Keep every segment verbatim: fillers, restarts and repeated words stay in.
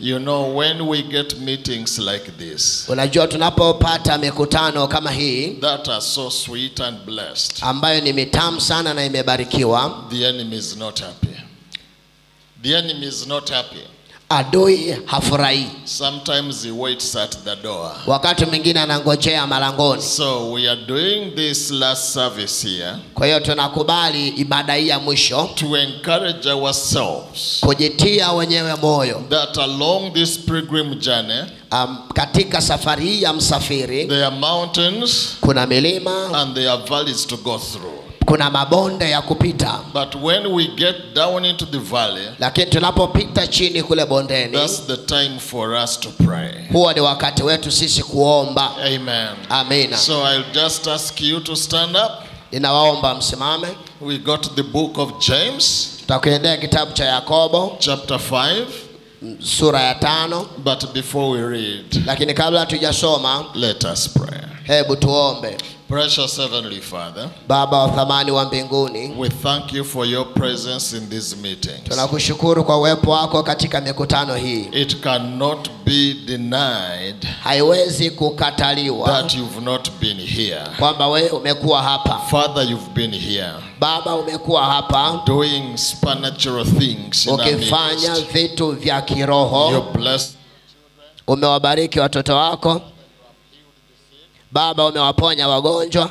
You know, when we get meetings like this, unajua tunapopata mikutano kama hii that are so sweet and blessed, ambayo ni mitamu sana na imebarikiwa, the enemy is not happy. The enemy is not happy. Adui hafurahi. Sometimes he waits at the door. Wakati mwingine anangojea malangoni. So we are doing this last service here. Kwa hiyo tunakubali ibada hii ya mwisho to encourage ourselves kujitia wenyewe moyo that along this pilgrim journey, um, katika safari hii ya msafiri, there are mountains kuna milima and there are valleys to go through. Kuna mabonde ya kupita. But when we get down into the valley, lakini tunapopita chini kule bondeni, that's the time for us to pray. Huo ni wakati wetu sisi kuomba. Amen. Amina. So I'll just ask you to stand up. Ninawaomba msimame. We got the book of James. Tutakwendea kitabu cha Yakobo chapter five. Sura ya tano. But before we read, lakini kabla hatujasoma, let us pray. Hebu tuombe. Precious Heavenly Father, Baba wa thamani wa mbinguni, we thank you for your presence in these meetings. Tunakushukuru kwa uwepo wako katika mikutano hii. It cannot be denied haiwezi kukataliwa that you've not been here. kwamba wewe umekuwa hapa. Father, you've been here. Baba, umekuwa hapa doing supernatural things in our midst. Ukifanya vitu vya kiroho. You bless. Umewabariki watoto wako. Baba, umewaponya wagonjwa.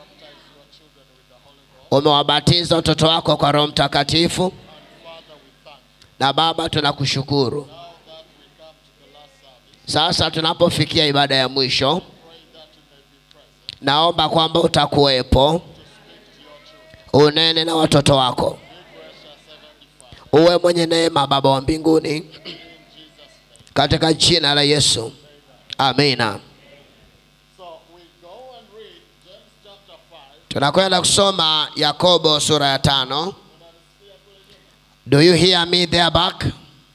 Umewabatiza watoto wako kwa Roho Mtakatifu. Na Baba, tunakushukuru. Sasa tunapofikia ibada ya mwisho, naomba kwamba utakuwepo, unene na watoto wako. Uwe mwenye neema, Baba wa mbinguni, katika jina la Yesu. Amina. Tunakwenda kusoma Yakobo sura ya tano. Do you hear me there back?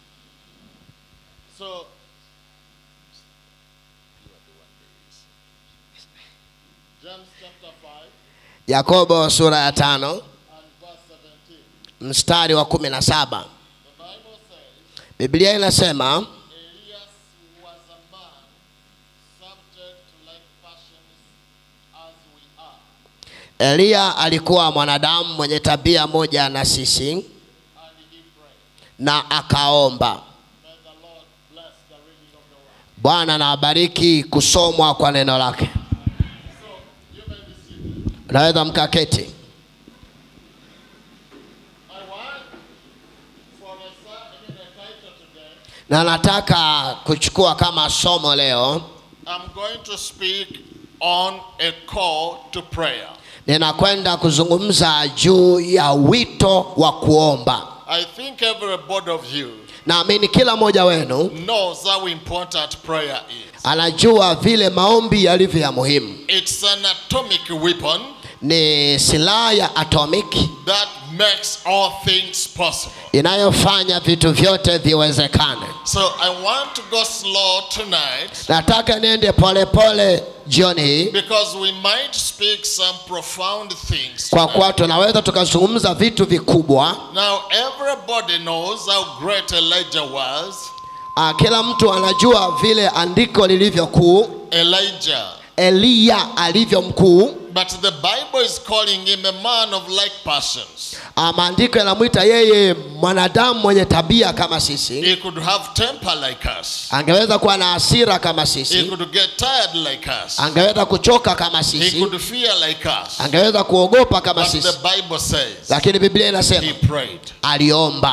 So James chapter five. Yakobo sura ya tano. Mstari wa kumi na saba. Biblia inasema, Elia alikuwa mwanadamu mwenye tabia moja na sisi, na akaomba. Bwana na abariki kusomwa kwa neno lake. Naweza mkaketi. Na nataka kuchukua kama somo leo, I'm going to speak on a call to prayer. Ninakwenda kuzungumza juu ya wito wa kuomba. I think everybody of you naamini kila mmoja wenu knows how important prayer is. Anajua vile maombi yalivyo ya muhimu. It's an atomic weapon. Ni silaha ya atomic that makes all things possible. Inayofanya vitu vyote viwezekane. So I want to go slow tonight. Nataka niende pole pole jioni hii, because we might speak some profound things. Kwa kuwa tunaweza tukazungumza vitu vikubwa. Now everybody knows how great Elijah was. Uh, kila mtu anajua vile andiko lilivyo kuu. Elijah. Elia alivyo mkuu. But the Bible is calling him a man of like passions. Uh, maandiko yanamuita yeye mwanadamu mwenye tabia kama sisi. He could have temper like us. Angeweza kuwa na hasira kama sisi. He could get tired like us. Angeweza kuchoka kama sisi. He could fear like us. Angeweza kuogopa kama But sisi. the Bible says, lakini Biblia inasema he prayed. Aliomba.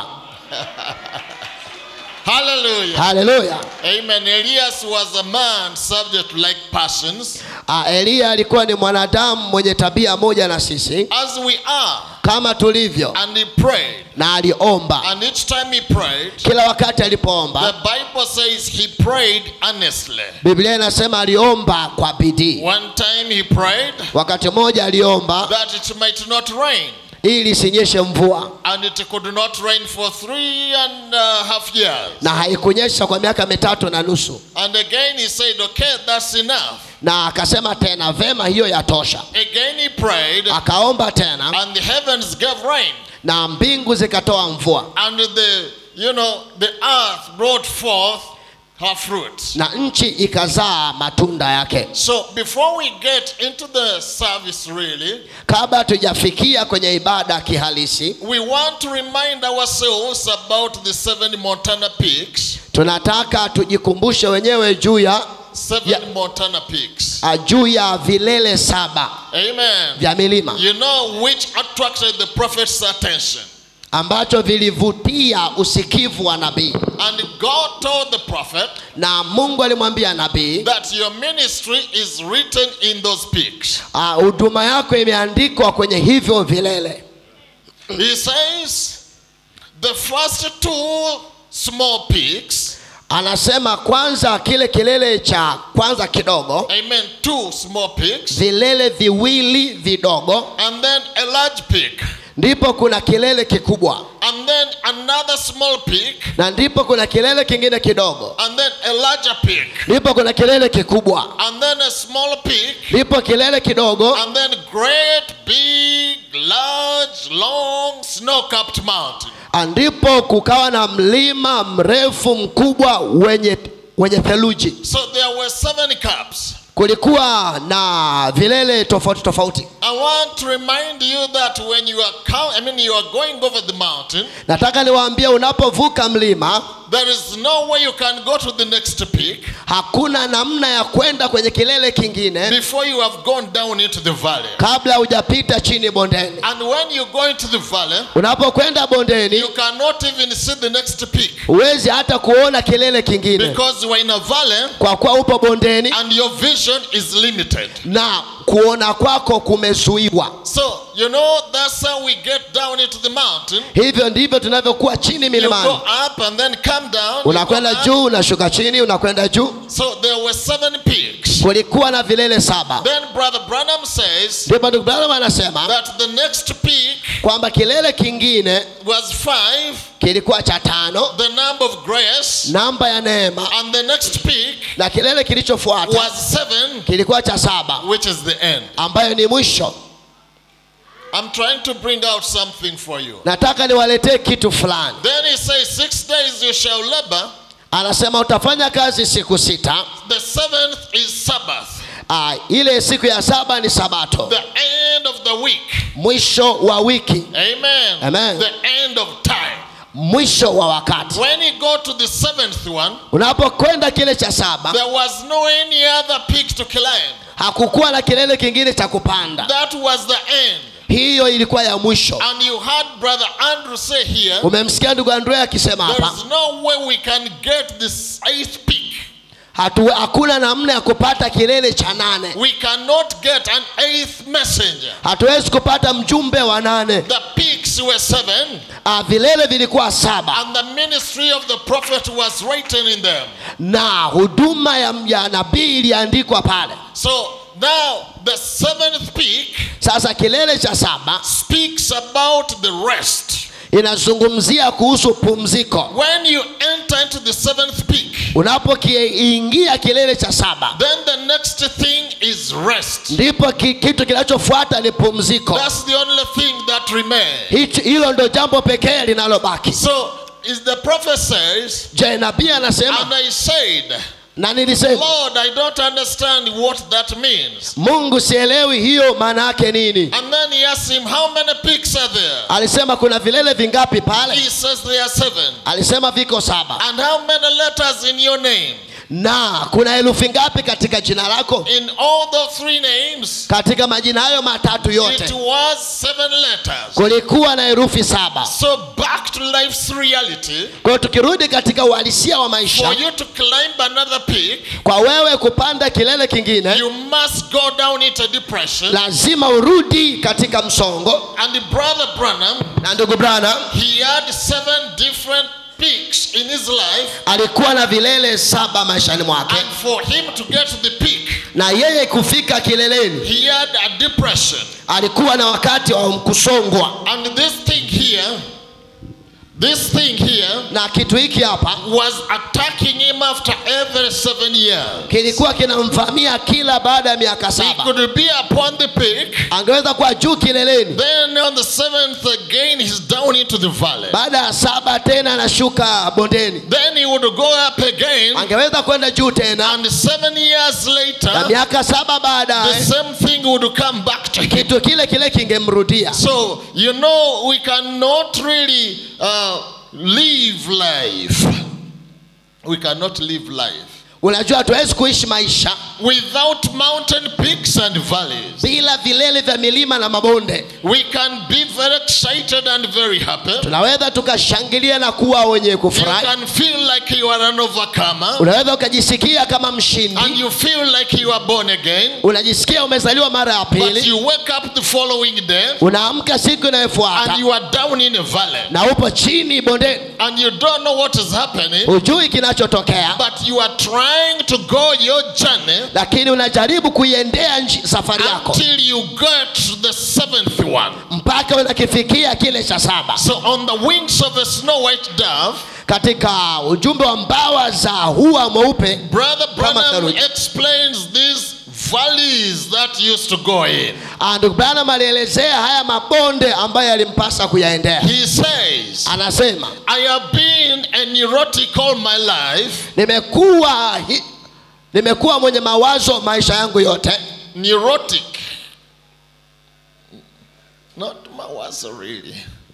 Hallelujah. Hallelujah. Amen. Elias was a man subject to like passions. Uh, Elia alikuwa ni mwanadamu mwenye tabia moja na sisi. As we are. Kama tulivyo. And he prayed. Na aliomba. And each time he prayed, kila wakati alipoomba, the Bible says he prayed earnestly. Biblia inasema aliomba kwa bidii. One time he prayed. Wakati mmoja aliomba. That it might not rain. Ili isinyeshe mvua. And it could not rain for three and a half years. Na haikunyesha kwa miaka mitatu na nusu. And again he said, okay, that's enough. Na akasema tena, vema, hiyo yatosha. Again he prayed. Akaomba tena. And the heavens gave rain. Na mbingu zikatoa mvua. And the, you know, the earth brought forth her fruit. na nchi ikazaa matunda yake. So before we get into the service really, Kabla tujafikia kwenye ibada kihalisi, we want to remind ourselves about the seven Montana peaks. tunataka tujikumbushe wenyewe juu ya Seven Yeah. Montana peaks. juu ya vilele saba Amen. vya milima You know which attracted the prophet's attention. ambacho vilivutia usikivu wa nabii. And God told the prophet Na Mungu alimwambia nabii, that your ministry is written in those peaks. ah, huduma yako imeandikwa kwenye hivyo vilele. He says the first two small peaks, Anasema kwanza kile kilele cha kwanza kidogo, amen, two small peaks, vilele viwili vidogo, and then a large peak, ndipo kuna kilele kikubwa, and then another small peak, na ndipo kuna kilele kingine kidogo, and then a larger peak, ndipo kuna kilele kikubwa, and then a small peak, ndipo kilele kidogo, and then great, big, large, long, snow-capped mountain. ndipo kukawa na mlima mrefu mkubwa wenye wenye theluji. So there were seven caps. Kulikuwa na vilele tofauti tofauti. I want to remind you that when you are count, I mean you are going over the mountain, Nataka niwaambie, unapovuka mlima there is no way you can go to the next peak hakuna namna ya kwenda kwenye kilele kingine before you have gone down into the valley. kabla hujapita chini bondeni. And when you go into the valley, Unapokwenda bondeni you cannot even see the next peak huwezi hata kuona kilele kingine, because you are in a valley kwa kuwa upo bondeni and your vision is limited. na kuona kwako kumezuiwa. So, you know, that's how we get down into the mountain. Hivyo ndivyo tunavyokuwa chini You milimani. go up and then come down. You Unakwenda go up. juu, unashuka chini, unakwenda juu. So there were seven peaks. Kulikuwa na vilele saba. Then Brother Branham says Ndipo ndugu Branham anasema that the next peak kwamba kilele kingine was five, kilikuwa cha tano, the number of grace, namba ya neema, and the next peak na kilele kilichofuata was seven, kilikuwa cha saba, which is the end. ambayo ni mwisho. I'm trying to bring out something for you. Nataka niwaletee kitu fulani. Then he says, six days you shall labor, Anasema utafanya kazi siku sita. the seventh is Sabbath, Ah, ile siku ya saba ni sabato, the end of the week. mwisho wa wiki, Amen. Amen. The end of time. mwisho wa wakati. When you go to the seventh one, Unapokwenda kile cha saba, there was no any other peak to climb. hakukuwa na kilele kingine cha kupanda. That was the end. Hiyo ilikuwa ya mwisho. And you heard Brother Andrew say here, Umemsikia ndugu Andrea akisema there hapa, is no way we can get this eighth peak. hatu hakuna namna ya kupata kilele cha nane. We cannot get an eighth messenger. Hatuwezi kupata mjumbe wa nane. The peaks were seven, Ah, vilele vilikuwa saba and the ministry of the prophet was written in them. na huduma ya, ya nabii iliandikwa pale. So now the seventh peak Sasa kilele cha saba speaks about the rest. inazungumzia kuhusu pumziko. When you enter into the seventh peak, Unapokiingia kilele cha saba, then the next thing is rest. ndipo ki, kitu kinachofuata ni pumziko. That's the only thing that remains. Hicho, hilo ndo jambo pekee linalobaki. So is the prophet says, Je, nabii and anasema, I said, na nilisema, Lord, I don't understand what that means. Mungu sielewi hiyo maana yake nini. And then he asked him, how many peaks are there? Alisema kuna vilele vingapi pale? He says there are seven. Alisema viko saba. And how many letters in your name? Na kuna herufi ngapi katika jina lako? In all the three names, Katika majina hayo matatu it yote was seven letters. kulikuwa na herufi saba. So back to life's reality, Kwa hiyo tukirudi katika uhalisia wa maisha, for you to climb another peak, kwa wewe kupanda kilele kingine, you must go down into depression. lazima urudi katika msongo. And Brother Branham, Na ndugu Branham he had seven different peaks in his life. alikuwa na vilele saba maishani mwake, And for him to get to the peak, na yeye kufika kileleni he had a depression. alikuwa na wakati wa kusongwa. And this thing here, this thing here Na kitu hiki hapa was attacking him after every every seven years. kilikuwa kinamvamia kila baada ya miaka He saba. could be upon the peak. Angeweza kuwa juu kileleni, Then on the seventh again, he's down into the valley. baada ya saba tena anashuka bondeni. Then he would go up again. Angeweza kwenda juu tena, And seven years na later, miaka saba the baadaye same thing would come back to him. kitu kile kile kingemrudia. So, you know, we cannot really uh, live life. We cannot live life Unajua hatuwezi kuishi maisha without mountain peaks and valleys. bila vilele vya milima na mabonde. We can be very excited and very happy. Tunaweza tukashangilia na kuwa wenye You kufurahi. can feel like you are an overcomer. Unaweza ukajisikia kama And mshindi. you feel like you are born again. Unajisikia umezaliwa mara ya But pili. you wake up the following day Unaamka siku and inayofuata you are down in a valley. na upo chini bondeni. And you don't know what is happening. Hujui kinachotokea, But you are trying to go your journey lakini unajaribu kuiendea nji- safari yako until you get the seventh one. mpaka unakifikia kile cha saba. So on the wings of a snow white dove, Katika ujumbe wa mbawa za hua mweupe, Brother Branham theluji. explains these valleys that used to go in. ndugu Branham alielezea haya mabonde ambayo yalimpasa kuyaendea. He says, Anasema, I have been a neurotic all my life. nimekuwa hi- nimekuwa mwenye mawazo maisha yangu yote. Neurotic. Not mawazo really.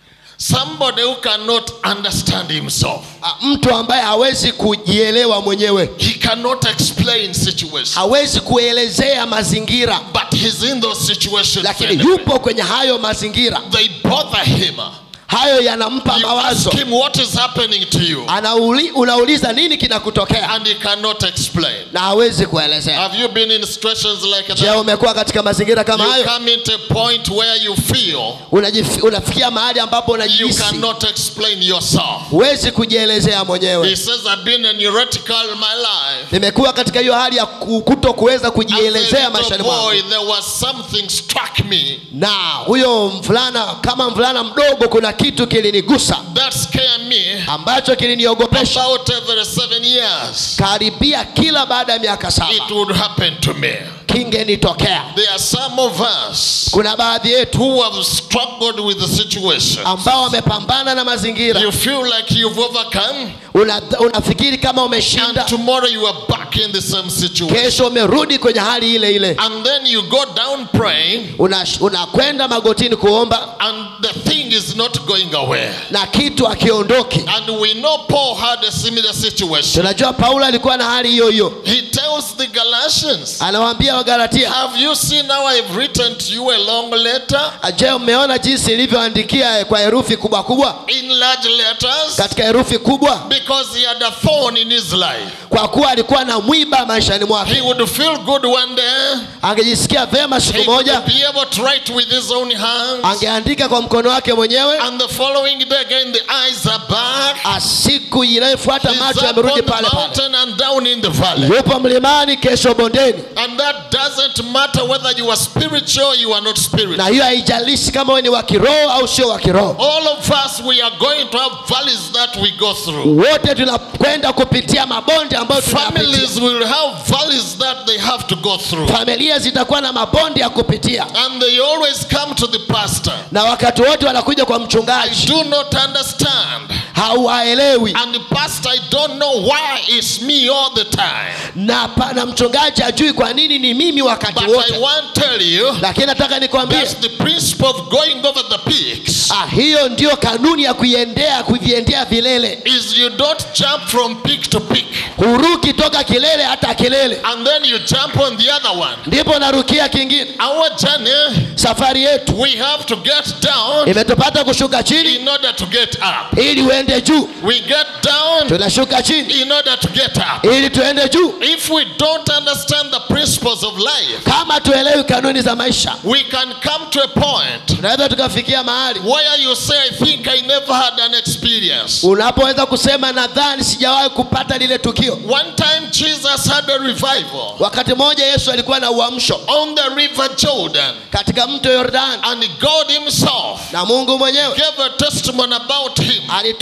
Somebody who cannot understand himself. Ah, mtu ambaye hawezi kujielewa mwenyewe, He cannot explain situations. hawezi kuelezea mazingira, But he's in those situations. lakini anyway. yupo kwenye hayo mazingira. They bother him. Hayo yanampa You mawazo. ask him what is happening to you, Anauli, unauliza nini kinakutokea, and he cannot explain. na hawezi kuelezea. Have you been in situations like Je, that? umekuwa katika mazingira kama You hayo? come into a point where you feel Unajif, unafikia mahali ambapo you unajihisi cannot explain yourself. huwezi kujielezea He mwenyewe. says, I've been a neurotic all my life. Nimekuwa katika hiyo hali ya ku- kuto kuweza As kujielezea a little maishani mwangu. boy, there was something struck me Na huyo mvulana, kama mvulana mdogo, kuna kitu kilinigusa that scared me ambacho kiliniogopesha. about every seven years. Karibia kila baada ya miaka It saba would happen to me. kingenitokea. There are some of us Kuna baadhi yetu who have struggled with the situation. ambao wamepambana na mazingira. You feel like you've overcome, Una, unafikiri kama and umeshinda, tomorrow you are back in the same situation. kesho umerudi kwenye hali ile ile. And then you go down praying, Una- unakwenda magotini kuomba and the thing is not going away. na kitu akiondoki. And we know Paul had a similar situation. Tunajua Paulo alikuwa na hali hiyo hiyo. He tells the Galatians, Anawaambia Wagalatia, have you seen how I've written to you a long letter? je, umeona jinsi ilivyoandikia kwa herufi kubwa kubwa, In large letters? katika herufi kubwa? Because he had a thorn in his life. Kwa kuwa alikuwa na mwiba maishani mwake. He would feel good one day. Angejisikia vema He siku would moja, be able to write with his own hands. angeandika kwa mkono wake mwenyewe. And the following day again, the eyes are back. Ah, siku inayofuata He's macho up yamerudi on the pale pale. mountain and down in the valley. Yupo mlimani, kesho bondeni. And that doesn't matter whether you are spiritual or you are not Na spiritual. hiyo haijalishi kama wewe ni wa kiroho au sio wa kiroho. All of us, we are going to have valleys that we go through. Wote tunakwenda kupitia mabonde ambayo tunapitia. Families will have valleys that they have to go through. Familia zitakuwa na mabonde ya kupitia, And they always come to the pastor. na wakati wote wanakuja kwa I mchungaji, do not understand. hauwaelewi, And the pastor, I don't know why it's me all the time. na pana mchungaji ajui kwa nini ni mimi wakati But I wote. want to tell you, Lakini nataka nikwambie, that's the principle of going over the peaks. ah, hiyo ndio kanuni ya kuiendea kuviendea vilele. Is you don't jump from peak to peak. Huruki toka kilele hata kilele, And then you jump on the other one. ndipo narukia kingine. Our journey, Safari yetu we have to get down imetupata kushuka chini in order to get up. ili uende juu, We get down tunashuka chini in order to get up. ili tuende juu. If we don't understand the principles of life, Kama tuelewi kanuni za maisha, we can come to a point tunaweza tukafikia mahali where you say, I think I never had an experience. unapoweza kusema nadhani sijawahi kupata lile tukio. One time Jesus had a revival Wakati mmoja Yesu alikuwa na uamsho on the river Jordan, katika mto Yordani, and God himself na Mungu mwenyewe gave a testimony about him. alitoa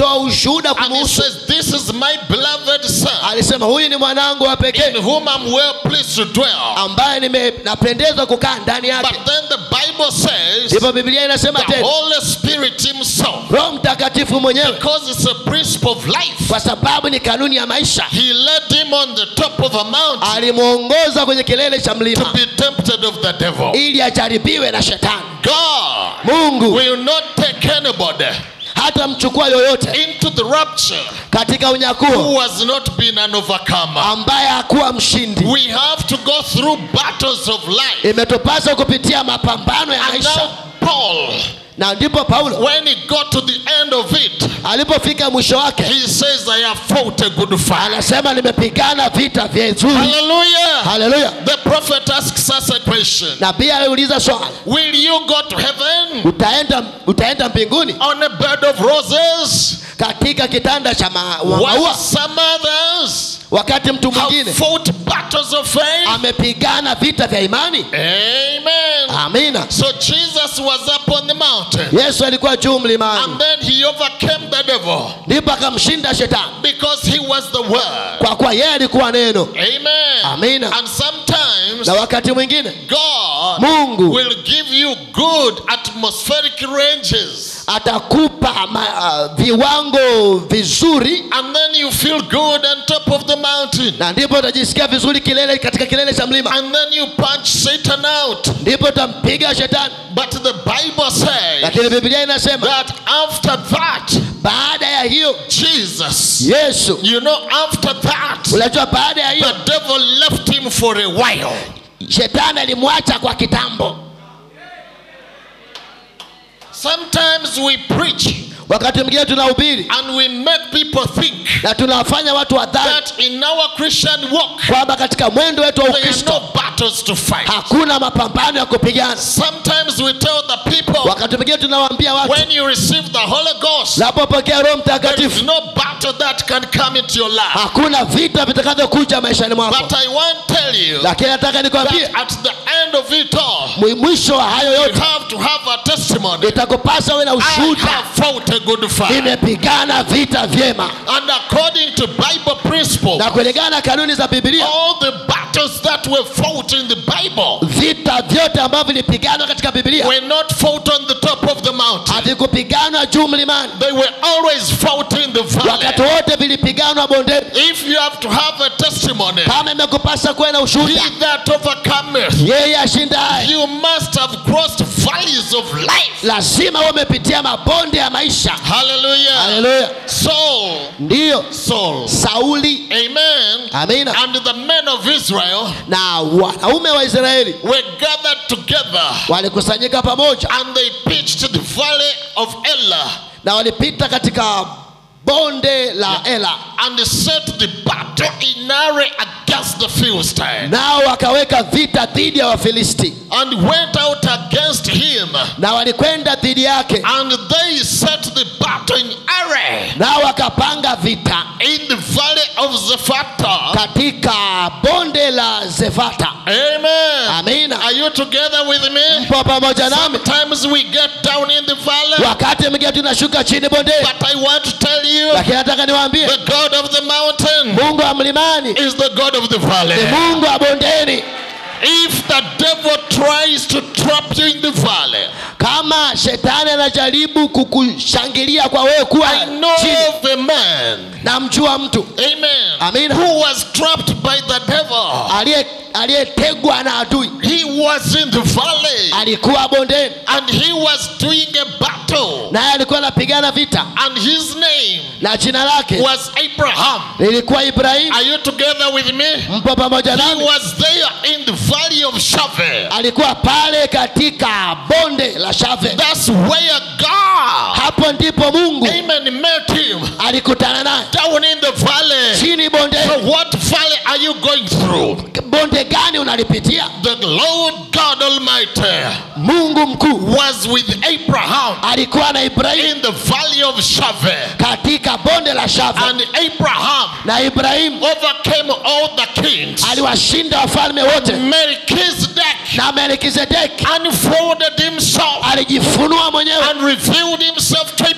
alitoa ushuhuda And he kumhusu. says, this is my beloved son, Alisema huyu ni mwanangu wa in pekee whom I'm well pleased to dwell. ambaye nimependezwa kukaa ndani yake. But then the Bible says, Ndipo Biblia inasema the tena, Holy Spirit himself, Roho Mtakatifu mwenyewe, because it's a principle of life, kwa sababu ni kanuni ya maisha, he led him on the top of a mountain alimuongoza kwenye kilele cha to mlima be tempted of the devil. ili ajaribiwe na shetani. God Mungu will not take anybody hata mchukua yoyote into the rapture katika who unyakuo has not been an overcomer. ambaye hakuwa mshindi. We have to go through battles of life. Imetupasa kupitia mapambano ya And maisha. now Paul, Na ndipo Paulo when he got to the end of it, alipofika mwisho wake he says, I have fought a good fight. anasema nimepigana vita vizuri. Hallelujah. Haleluya. The prophet asks us a question. Nabii aliuliza swali, Will you go to heaven utaenda utaenda mbinguni on a bed of roses katika kitanda cha ma- wa- while maua, some others wakati mtu have mwingine fought battles of faith? amepigana vita vya imani? Amen. Amina. So Jesus was up on the mountain, Yesu alikuwa juu mlimani, and then he overcame the devil ndipo akamshinda shetani because he was the word. kwa kuwa yeye alikuwa neno. Amen. Amina. And sometimes Na wakati mwingine God Mungu will give you good atmospheric ranges, atakupa ma, uh, viwango vizuri, and then you feel good on top of the mountain, na ndipo utajisikia vizuri kilele katika kilele cha mlima, and then you punch Satan out. ndipo utampiga shetani. But the Bible says Lakini Biblia inasema that after that, baada ya hiyo Jesus, Yesu, you know, after that, unajua baada ya hiyo the devil left him for a while. shetani alimwacha kwa kitambo. Sometimes we preach Wakati mwingine tunahubiri and we make people think na tunawafanya watu wadhani that in our Christian walk kwamba katika mwendo wetu wa there are Ukristo no battles to fight. hakuna mapambano ya kupigana. Sometimes we tell the people, Wakati mwingine tunawaambia watu, when you receive the Holy Ghost, unapopokea Roho there is Mtakatifu no battle that can come into your life. hakuna vita vitakavyokuja maishani mwako. But I want to tell you Lakini nataka nikwambie, that at the end of it all, mwi- mwisho wa hayo you yote have to have a testimony. itakupasa uwe na I ushuhuda, have fought a good fight. nimepigana vita vyema. And according to Bible principle, Na kulingana na kanuni za Biblia, all the battles that were fought in the Bible vita vyote ambavyo vilipiganwa katika Biblia were not fought on the top of the mountain. havikupiganwa juu mlimani, They were always fought in the wakati valley. wote vilipiganwa bondeni. If you have to have a testimony, Kama imekupasa kuwe na ushuhuda, he that overcometh, yeye ashindaye, you must have crossed valleys of life. lazima uwe umepitia mabonde ya maisha. Hallelujah. Haleluya. Saul, Ndiyo Saul, Sauli, amen, amina, and the men of Israel na wanaume wa Israeli were gathered together, walikusanyika pamoja and they pitched the valley of Elah, na walipita katika bonde la Ela, and set the battle in array against the Philistines, nao wakaweka vita dhidi ya Wafilisti, and went out against him, na walikwenda dhidi yake, and they set the battle in array nao wakapanga vita in the valley of Zephata. katika bonde la Zefata. Amen. Amina. Are you together with me? Mpo pamoja nami? Sometimes we get down in the valley, Wakati mwingine tunashuka chini bondeni, but I want to tell you, lakini nataka niwaambie, the God of the mountain Mungu wa mlimani is the God of the ni valley. Mungu wa bondeni. If the devil tries to trap you in the valley, Kama shetani anajaribu kukushangilia kwa wewe kuwa I know chini, of a man, na mjua mtu amen, Amina. who was trapped by the devil. aliye aliyetegwa na adui, He was in the valley, alikuwa bondeni, and he was doing a battle, naye alikuwa anapigana vita, and his name na jina lake was Abraham. lilikuwa Ibrahimu. Are you together with me? Mpo pamoja He nami? was there in the valley of Shaveh. Alikuwa pale katika bonde la Shave. That's where God, Hapo ndipo Mungu amen, met him, alikutana naye down in the valley. chini So bondeni. what valley are you going through? Bonde gani unalipitia? The Lord God Almighty Mungu mkuu was with Abraham alikuwa na Ibrahimu in the valley of Shaveh, katika bonde la Shave, and Abraham na Ibrahimu overcame all the kings. aliwashinda wafalme wote, Melchizedek na Melkizedeki unfolded himself alijifunua mwenyewe and revealed himself to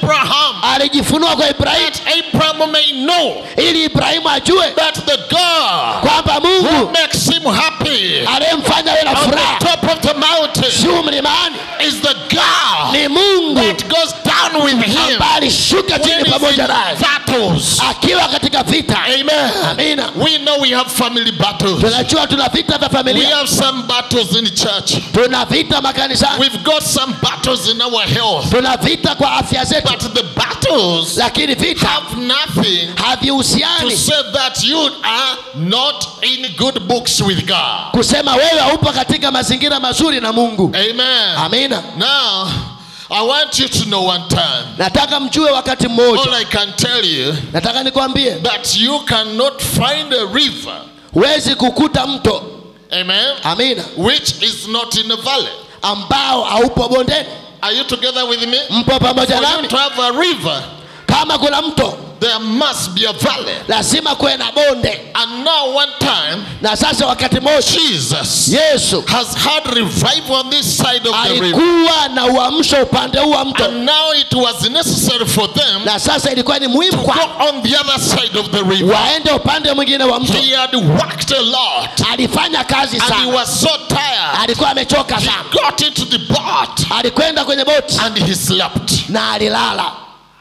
Abraham, alijifunua kwa Ibrahimu that Abraham may know ili Ibrahimu ajue that the God kwamba who Mungu makes him happy aliyemfanya awe na on furaha the top of the mountain juu mlimani is the God ni Mungu that goes down with him ambaye alishuka when chini he's in pamoja naye battles. akiwa katika vita. Amen. Amina. We know we have family battles. Tunajua tuna vita vya We familia, have some battles in the church. tuna vita makanisani, We've got some battles in our health. tuna vita kwa afya zetu, But the battles lakini vita have nothing to havihusiani say that you are not in good books with God. kusema wewe haupo katika mazingira mazuri na Mungu. Amen. Amina. Now, I want you to know one time. Nataka mjue wakati All mmoja, I can tell you nataka nikwambie, that you cannot find a river. huwezi kukuta mto, Amen. amina, Which is not in a valley. ambao haupo bondeni. Are you together with me? Mpo pamoja For you nami? to have a river, Kama kuna mto there must be a valley. lazima kuwe na bonde. And now one time, Na sasa wakati mmoja Jesus Yesu has had revival on this side of the river. alikuwa na uamsho upande huu wa mto, And now it was necessary for them na sasa ilikuwa ni muhimu to kwa go on the other side of the river. waende upande mwingine wa mto. He had worked a lot Alifanya kazi and he sana, was so tired. alikuwa amechoka He sana, got into the boat alikwenda kwenye boti and he slept. na alilala.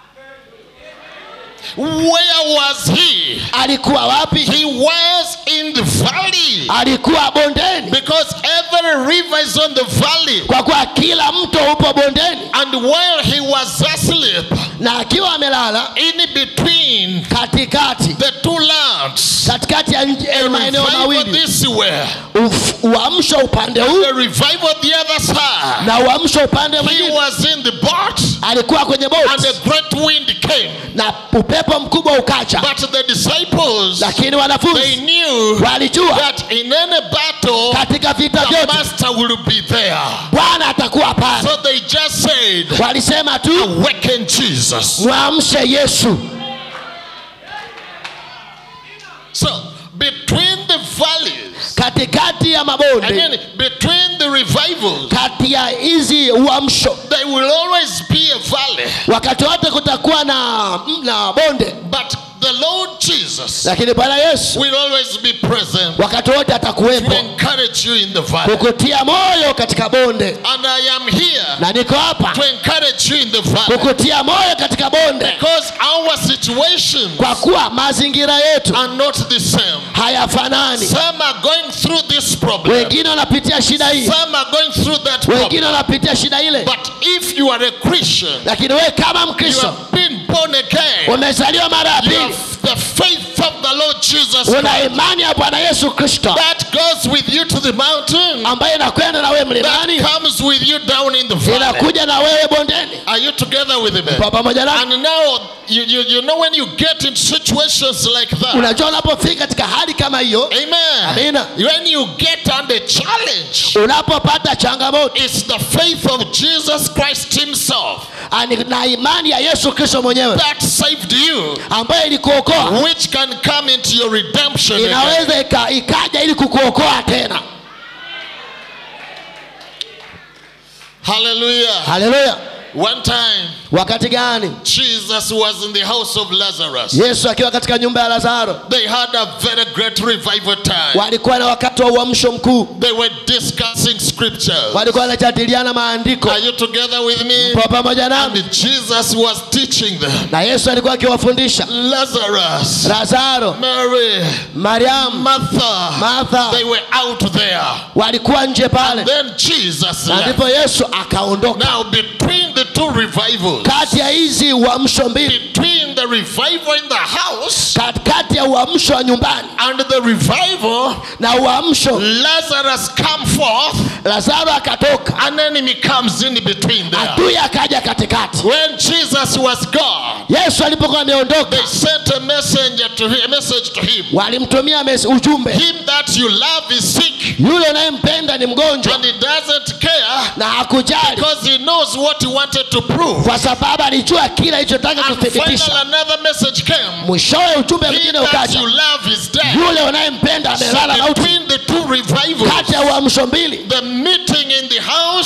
Where was he? Alikuwa wapi? He was in the valley. Alikuwa bondeni, Because every river is on the valley. kwa kuwa kila mto upo bondeni. And while he was asleep, Na akiwa amelala in between katikati the two lands, katikati ya nchi- a eh, maeneo revival mawili, this way, uf- uamsho upande huu the revival the other side. na uamsho upande He mwingine. was in the boat Alikuwa kwenye and boti a great wind came. na upepo mkubwa ukaja, But the disciples, lakini they wanafunzi knew walijua that in any battle, katika vita the vyote master will be there. Bwana atakuwa pale. So they just said, Walisema tu awaken Jesus. mwamshe Yesu. So between the valleys, Katikati ya I mabonde, mean between the revivals, kati ya hizi uamsho, there will always be a valley. wakati wote kutakuwa na, na bonde, But the Lord Jesus lakini Bwana Yesu will always be present wakati wote to atakuwepo encourage you in the valley. kukutia moyo katika bonde. And I am here Na niko hapa to encourage you in the valley. kukutia moyo katika bonde, Because our situations kwa kuwa mazingira yetu are not the same. hayafanani. Some are going through this problem. Wengine wanapitia shida hii, Some are going through that wengine problem. wanapitia shida ile, But if you are a Christian, lakini wewe kama you Mkristo have been born again. umezaliwa mara ya You pili, have the faith of the Lord Jesus una Christ. imani ya Bwana Yesu Kristo That goes with you to the mountain. ambaye inakwenda na wewe That mlimani, comes with you down in the valley. inakuja na wewe bondeni. Are you together with me? Kwa pamoja nami. And now, you, you, you know when you get in situations like that. Unajua unapofika katika hali kama hiyo, Amen. amina, When you get under challenge, unapopata changamoto it's the faith of Jesus Christ himself ani- na imani ya Yesu Kristo mwenyewe that saved you, ambayo ilikuokoa, which can come into your redemption again. inaweza ika, ikaja ili kukuokoa tena. Hallelujah. Haleluya. One time, Wakati gani? Jesus was in the house of Lazarus. Yesu akiwa katika nyumba ya Lazaro, They had a very great revival time. walikuwa na wakati wa uamsho mkuu, They were discussing scriptures. walikuwa wanajadiliana maandiko. Are you together with me? Kwa pamoja nami. And Jesus was teaching them. Na Yesu alikuwa akiwafundisha. Lazarus, Lazaro, Mary, Mariamu, Martha, Martha they were out there. walikuwa nje pale, Then Jesus na left. ndipo Yesu akaondoka. Now between the two revivals, Kati ya hizi uamsho mbili, between the revival in the house katikati ya uamsho wa nyumbani and the revival, na uamsho, Lazarus come forth, Lazaro akatoka, an enemy comes in between there. adui akaja katikati. When Jesus was gone, Yesu alipokuwa ameondoka, they sent a messenger to him, a message to him. walimtumia mes- ujumbe, Him that you love is sick, yule unayempenda ni mgonjwa, and he doesn't care na hakujali because he knows what he wanted to prove. kwa sababu alijua kile alichotaka And finally kuthibitisha. another message came. Mwishowe ujumbe He mwingine that ukaja, you love is dead. yule unayempenda So amelala mauti. between the two revivals, Kati ya uamsho mbili, the meeting in the house mkutano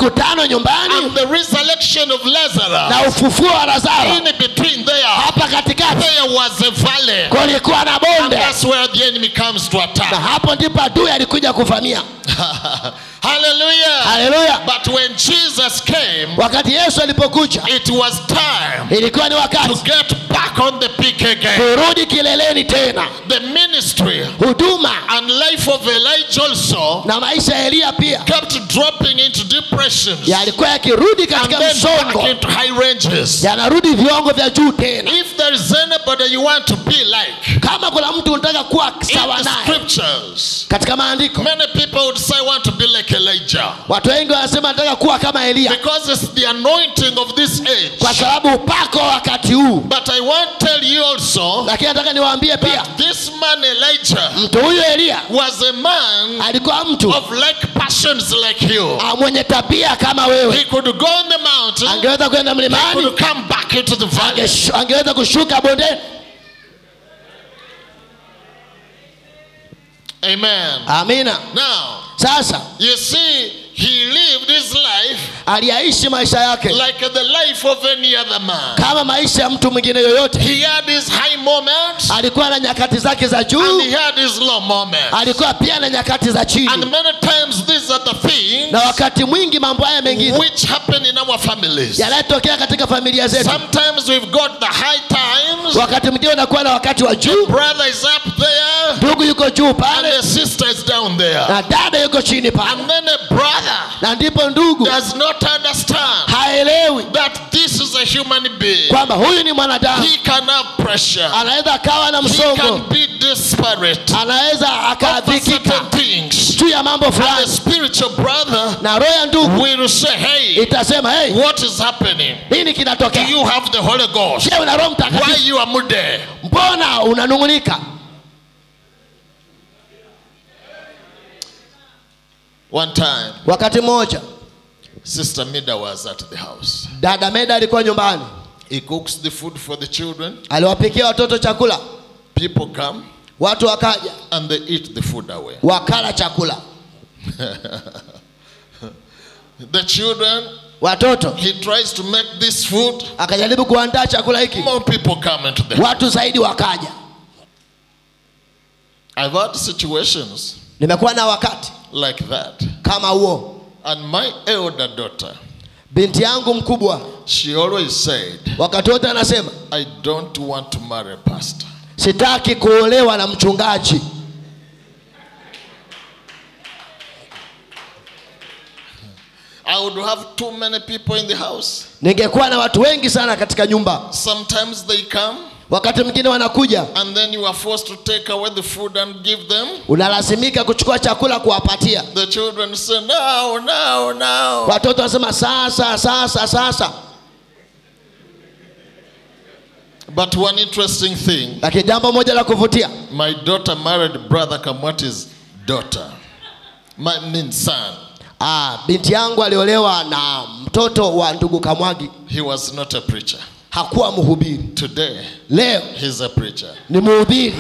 mikutano nyumbani and the resurrection of Lazarus, na ufufuo wa Lazaro, in between there, hapa katikati there was a valley. kulikuwa na And bonde, that's where the enemy comes to na attack. hapo ndipo adui alikuja kuvamia. Hallelujah. Haleluya. But when Jesus came, Wakati Yesu alipokuja, it was time ilikuwa ni to wakati get back on the peak again. kurudi kileleni tena. The ministry Huduma and life of Elijah also na maisha ya Elia pia kept dropping into depressions yalikuwa yakirudi and katika then back msongo, into high ranges. yanarudi viwango vya juu tena. If there is anybody you want to be like Kama kuna mtu unataka kuwa in sawa the naye scriptures, katika maandiko, many people would say, I want to be like Elijah, watu wengi wanasema nataka kuwa kama Elia because it's the anointing of this age. kwa sababu upako wa wakati huu. But I want to tell you also Lakini nataka niwaambie pia, that this man Elijah mtu huyo Elia was a man alikuwa mtu of like passions like you. ah, mwenye tabia kama He wewe. could go on the mountain, Angeweza kwenda he mlimani, could come back into the valley. angeshu- angeweza kushuka bondeni. Amen. Amina. Now, Sasa you see, he lived his life aliaishi maisha yake like the life of any other man. kama maisha ya mtu mwingine yoyote. He had his high moments Alikuwa na nyakati zake za and juu, he had his low moments. alikuwa pia na nyakati za And chini, many times these are the things na wakati mwingi mambo haya mengine which happen in our families. yanayotokea katika familia zetu. Sometimes we've got the high times. Wakati mwingine unakuwa na wakati wa juu, Brother is up there ndugu yuko juu and pale the sister is down there. na dada yuko chini pale, And then a brother na ndipo ndugu does not understand haelewi that this is a human being. kwamba huyu ni mwanadamu. He can have pressure. Anaweza akawa na He msongo, can be desperate anaweza for akadhikika certain things. juu ya mambo And the fulani, spiritual brother na roho ya ndugu will say, hey, itasema hey, what is happening? nini Do kinatokea? you have the Holy Ghost? Je, una Roho Why Mtakatifu? you are mude? Mbona unanung'unika? One time, Wakati mmoja Sister Mida was at the house. dada Meda alikuwa nyumbani, He cooks the food for the children. aliwapikia watoto chakula, People come watu wakaja and they eat the food away. wakala chakula. The children, Watoto he tries to make this food. akajaribu kuandaa chakula hiki, More people come into the house. watu zaidi wakaja. I've had situations Nimekuwa na wakati like that. kama huo. And my elder daughter, Binti yangu mkubwa she always said, wakati wote anasema, I don't want to marry a pastor. sitaki kuolewa na mchungaji. I would have too many people in the house. Ningekuwa na watu wengi sana katika nyumba. Sometimes they come Wakati mwingine wanakuja, and then you are forced to take away the food and give them. unalazimika kuchukua chakula kuwapatia. The children say, no, no, no. Watoto wanasema sasa sasa sasa. But one interesting thing, Lakini jambo moja la kuvutia, my daughter married brother Kamwati's daughter. My mean son. ah, binti yangu aliolewa na mtoto wa ndugu Kamwagi. He was not a preacher. Hakuwa mhubiri. Today, Leo he's a preacher. ni mhubiri.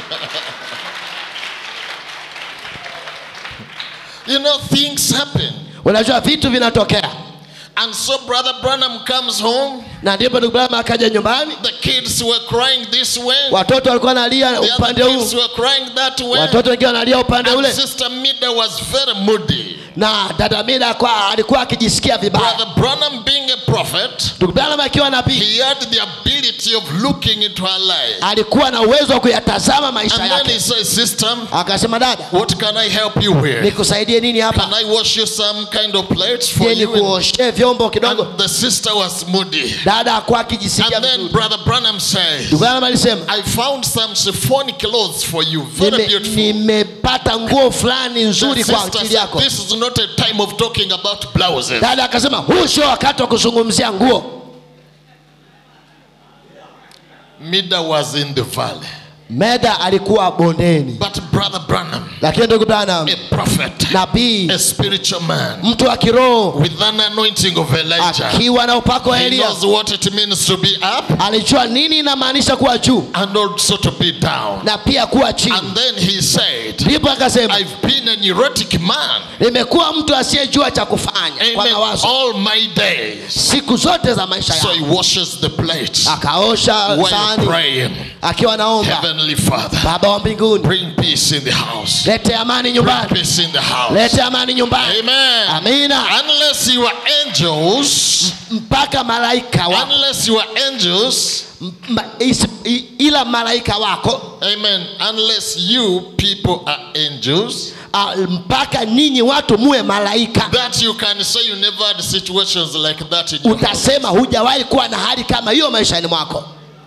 You know, things happen. Unajua vitu vinatokea. And so Brother Branham comes home. Na ndipo ndugu Branham akaja nyumbani. The kids were crying this way. Watoto walikuwa wanalia The upande other huu. kids were crying that way. Watoto wengine wanalia upande And ule. Sister Mida was very moody. Na dada Mida kwa alikuwa akijisikia vibaya. Brother Branham being a prophet, Ndugu Branham akiwa nabii, he had the ability of looking into her life. alikuwa na uwezo wa kuyatazama maisha And then he yake. says, sister, Akasema, dada, what can I help you with? nikusaidie nini Can hapa? I wash you some kind of plates for Je, you? nikuoshe vyombo kidogo? And the sister was moody. Dada hakuwa akijisikia And then vizuri. Brother Branham says, Ndugu Branham alisema, I found some chiffon clothes for you, very "Nime- beautiful. nimepata nguo fulani The nzuri kwa sister ajili said, yako." this is not a time of talking about blouses. Dada akasema, huu sio wakati wa kuzungumzia nguo. Mida was in the valley. Meda alikuwa bondeni. But Brother Branham, Lakini ndugu Branham, a prophet, nabii, a spiritual man, mtu wa kiroho, with an anointing of Elijah, akiwa na upako wa he Elia, knows what it means to be up alijua nini inamaanisha kuwa juu and also to be down. na pia kuwa chini. And then he said, Ndipo akasema, I've been a neurotic man, nimekuwa mtu asiyejua cha kufanya kwa amen, mawazo all my days. siku zote za maisha So he yangu. washes the plates Akaosha while sahani praying. akiwa naomba, Heavenly Father, Baba wa mbinguni, bring peace in the house. lete amani Bring nyumbani, peace in the house. lete amani nyumbani. Amen. Amina. Unless you are angels, Mpaka malaika wa, unless you are angels, m- is- i- ila malaika wako, amen, unless you people are angels, uh, mpaka ninyi watu muwe malaika, that you can say you never had situations like that in your house. utasema hujawahi kuwa na hali kama hiyo maishani mwako.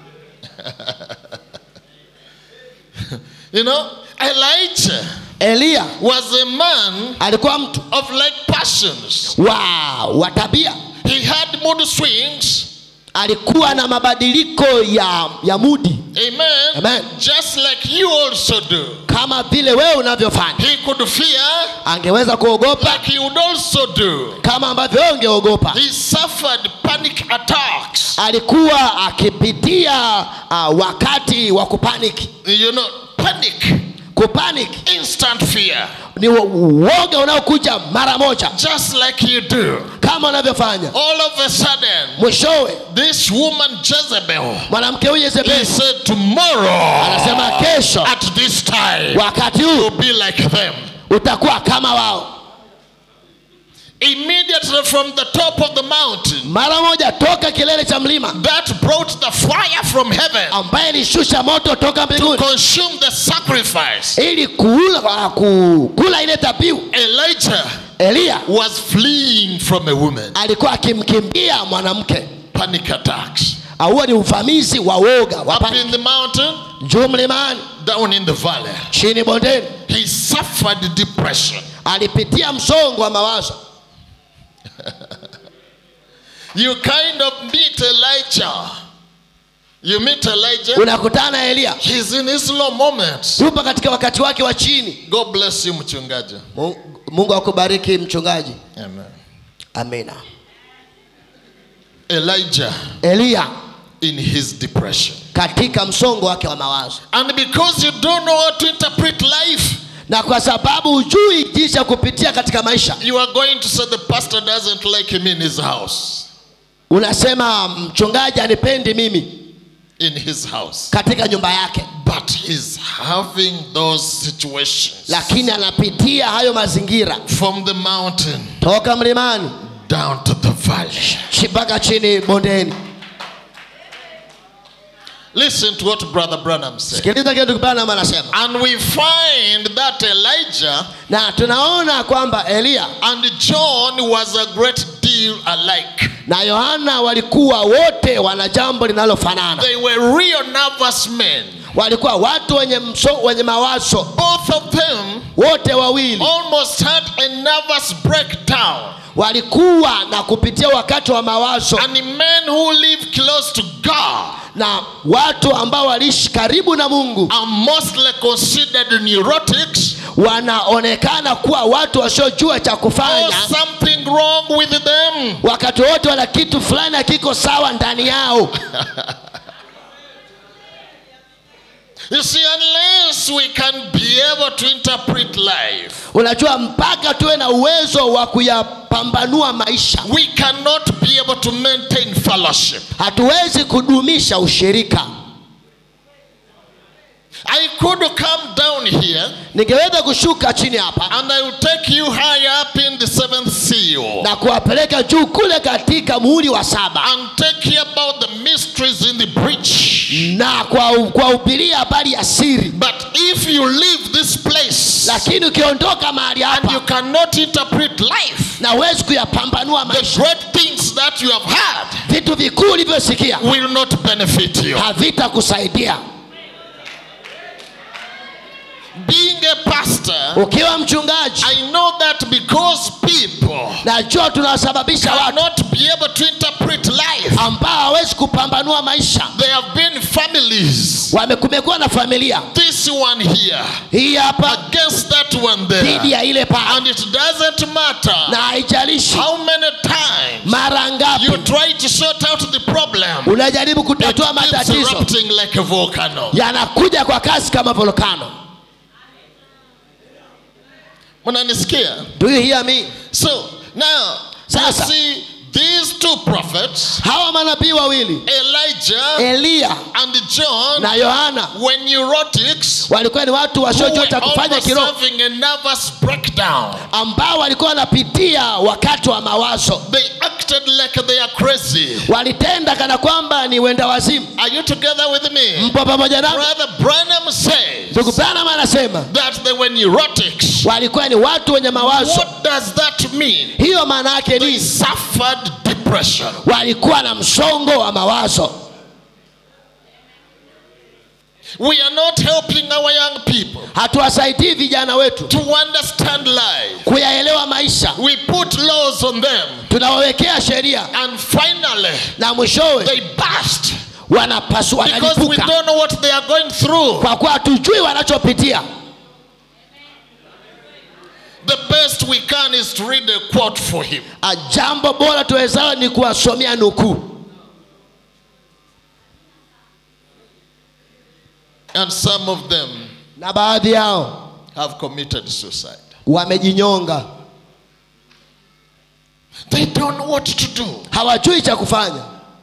You know, Elijah Elia was a man alikuwa mtu of like passions. wa, wa tabia. He had mood swings. Alikuwa na mabadiliko ya, ya mudi, Amen. Amen. Just like you also do. kama vile wewe unavyofanya. He could fear Angeweza kuogopa like he would also do. kama ambavyo wewe ungeogopa. He suffered panic attacks. Alikuwa akipitia uh, wakati wa kupaniki. You know, panic, Kupaniki instant fear, ni uoga unaokuja mara moja, just like you do. kama unavyofanya. All of a sudden, Mwishowe this woman Jezebel, mwanamke huyu he Yezebeli said, tomorrow anasema kesho at this time wakati huu you'll be like them. utakuwa kama wao. Immediately from the top of the mountain, Mara moja toka kilele cha mlima, that brought the fire from heaven ambaye ilishusha moto toka to mbinguni consume the sacrifice. ili kula, uh, kula ile dhabihu. Elijah Elia was fleeing from a woman. alikuwa akimkimbia mwanamke. Panic attacks. Huo ni uvamizi wa woga wa Up paniki. in the mountain, Juu mlimani, down in the valley. chini bondeni, He suffered depression. alipitia msongo wa mawazo. You kind of meet Elijah. You meet Elijah. Unakutana na Elia, He's in his low moments. yupo katika wakati wake wa chini. God bless you, mchungaji. Mungu, Mungu akubariki mchungaji. Amen. Amina. Elijah Elia in his depression. katika msongo wake wa mawazo. And because you don't know how to interpret life, Na kwa sababu hujui jinsi ya kupitia katika maisha, you are going to say the pastor doesn't like him in his house. unasema mchungaji anipendi mimi In his house. katika nyumba yake, But he's having those situations. lakini anapitia hayo mazingira From the mountain toka mlimani down to the valley. mpaka chini bondeni. Listen to what Brother Branham said. Sikiliza kile ndugu Branham anasema. And we find that Elijah Na tunaona kwamba Elia and John was a great deal alike. na Yohana walikuwa wote wana jambo linalofanana. They were real nervous men. Walikuwa watu wenye mso, wenye mawazo. Both of them Wote wawili almost had a nervous breakdown. walikuwa na kupitia wakati wa mawazo, And the men who live close to God na watu ambao waliishi karibu na Mungu are mostly considered neurotics wanaonekana kuwa watu wasiojua cha or kufanya. something wrong with them. Wakati wote wana kitu fulani hakiko sawa ndani yao. You see, unless we can be able to interpret life, Unajua, mpaka tuwe na uwezo wa kuyapambanua maisha, we cannot be able to maintain fellowship. hatuwezi kudumisha ushirika. I could come down here Ningeweza kushuka chini hapa and I will take you high up in the seventh seal na kuwapeleka juu kule katika muhuri wa saba and take you about the mysteries in the breach. na kwa kuwahubiria habari ya siri. But if you leave this place Lakini ukiondoka mahali and you hapa cannot interpret life, na huwezi kuyapambanua the maisha, great things that you have had vitu vikuu ulivyosikia will not benefit you. havitakusaidia. Being a pastor, Ukiwa mchungaji, I know that because people Najua tunawasababisha watu cannot be able to interpret life. ambao hawezi kupambanua maisha. There have been families. Wamekumekuwa na familia. This one here Hii hapa against that one there. dhidi ya ile pale. And it doesn't matter Na haijalishi how many times mara ngapi you try to sort out the problem. unajaribu kutatua It keeps matatizo, erupting like a volcano. yanakuja kwa kasi kama volcano. Mnanisikia? Do you hear me? So now, Sasa. you see these two prophets, Hawa manabii wawili, Elijah Elia and John, na Yohana, were neurotics walikuwa ni watu who were wasiojua kufanya almost kiroho, having a nervous breakdown. ambao walikuwa wanapitia wakati wa mawazo. They acted like they are crazy. Walitenda kana kwamba ni wenda wazimu. Are you together with me? Mpo pamoja nami? Brother Branham says Ndugu Branham anasema that they were neurotics. walikuwa ni watu wenye mawazo. What does that mean? Hiyo maana yake They ni suffered depression. walikuwa na msongo wa mawazo. We are not helping our young people Hatuwasaidii vijana wetu to understand life. kuyaelewa maisha. We put laws on them, Tunawawekea sheria and finally na mwishowe they burst wanapasua, because we wanalipuka don't know what they are going through. kwa kuwa hatujui wanachopitia. The best we can is to read a quote for him. A jambo bora tuwezalo ni kuwasomea nukuu. And some of them Na baadhi yao have committed suicide. wamejinyonga. They don't know what to do. Hawajui cha kufanya.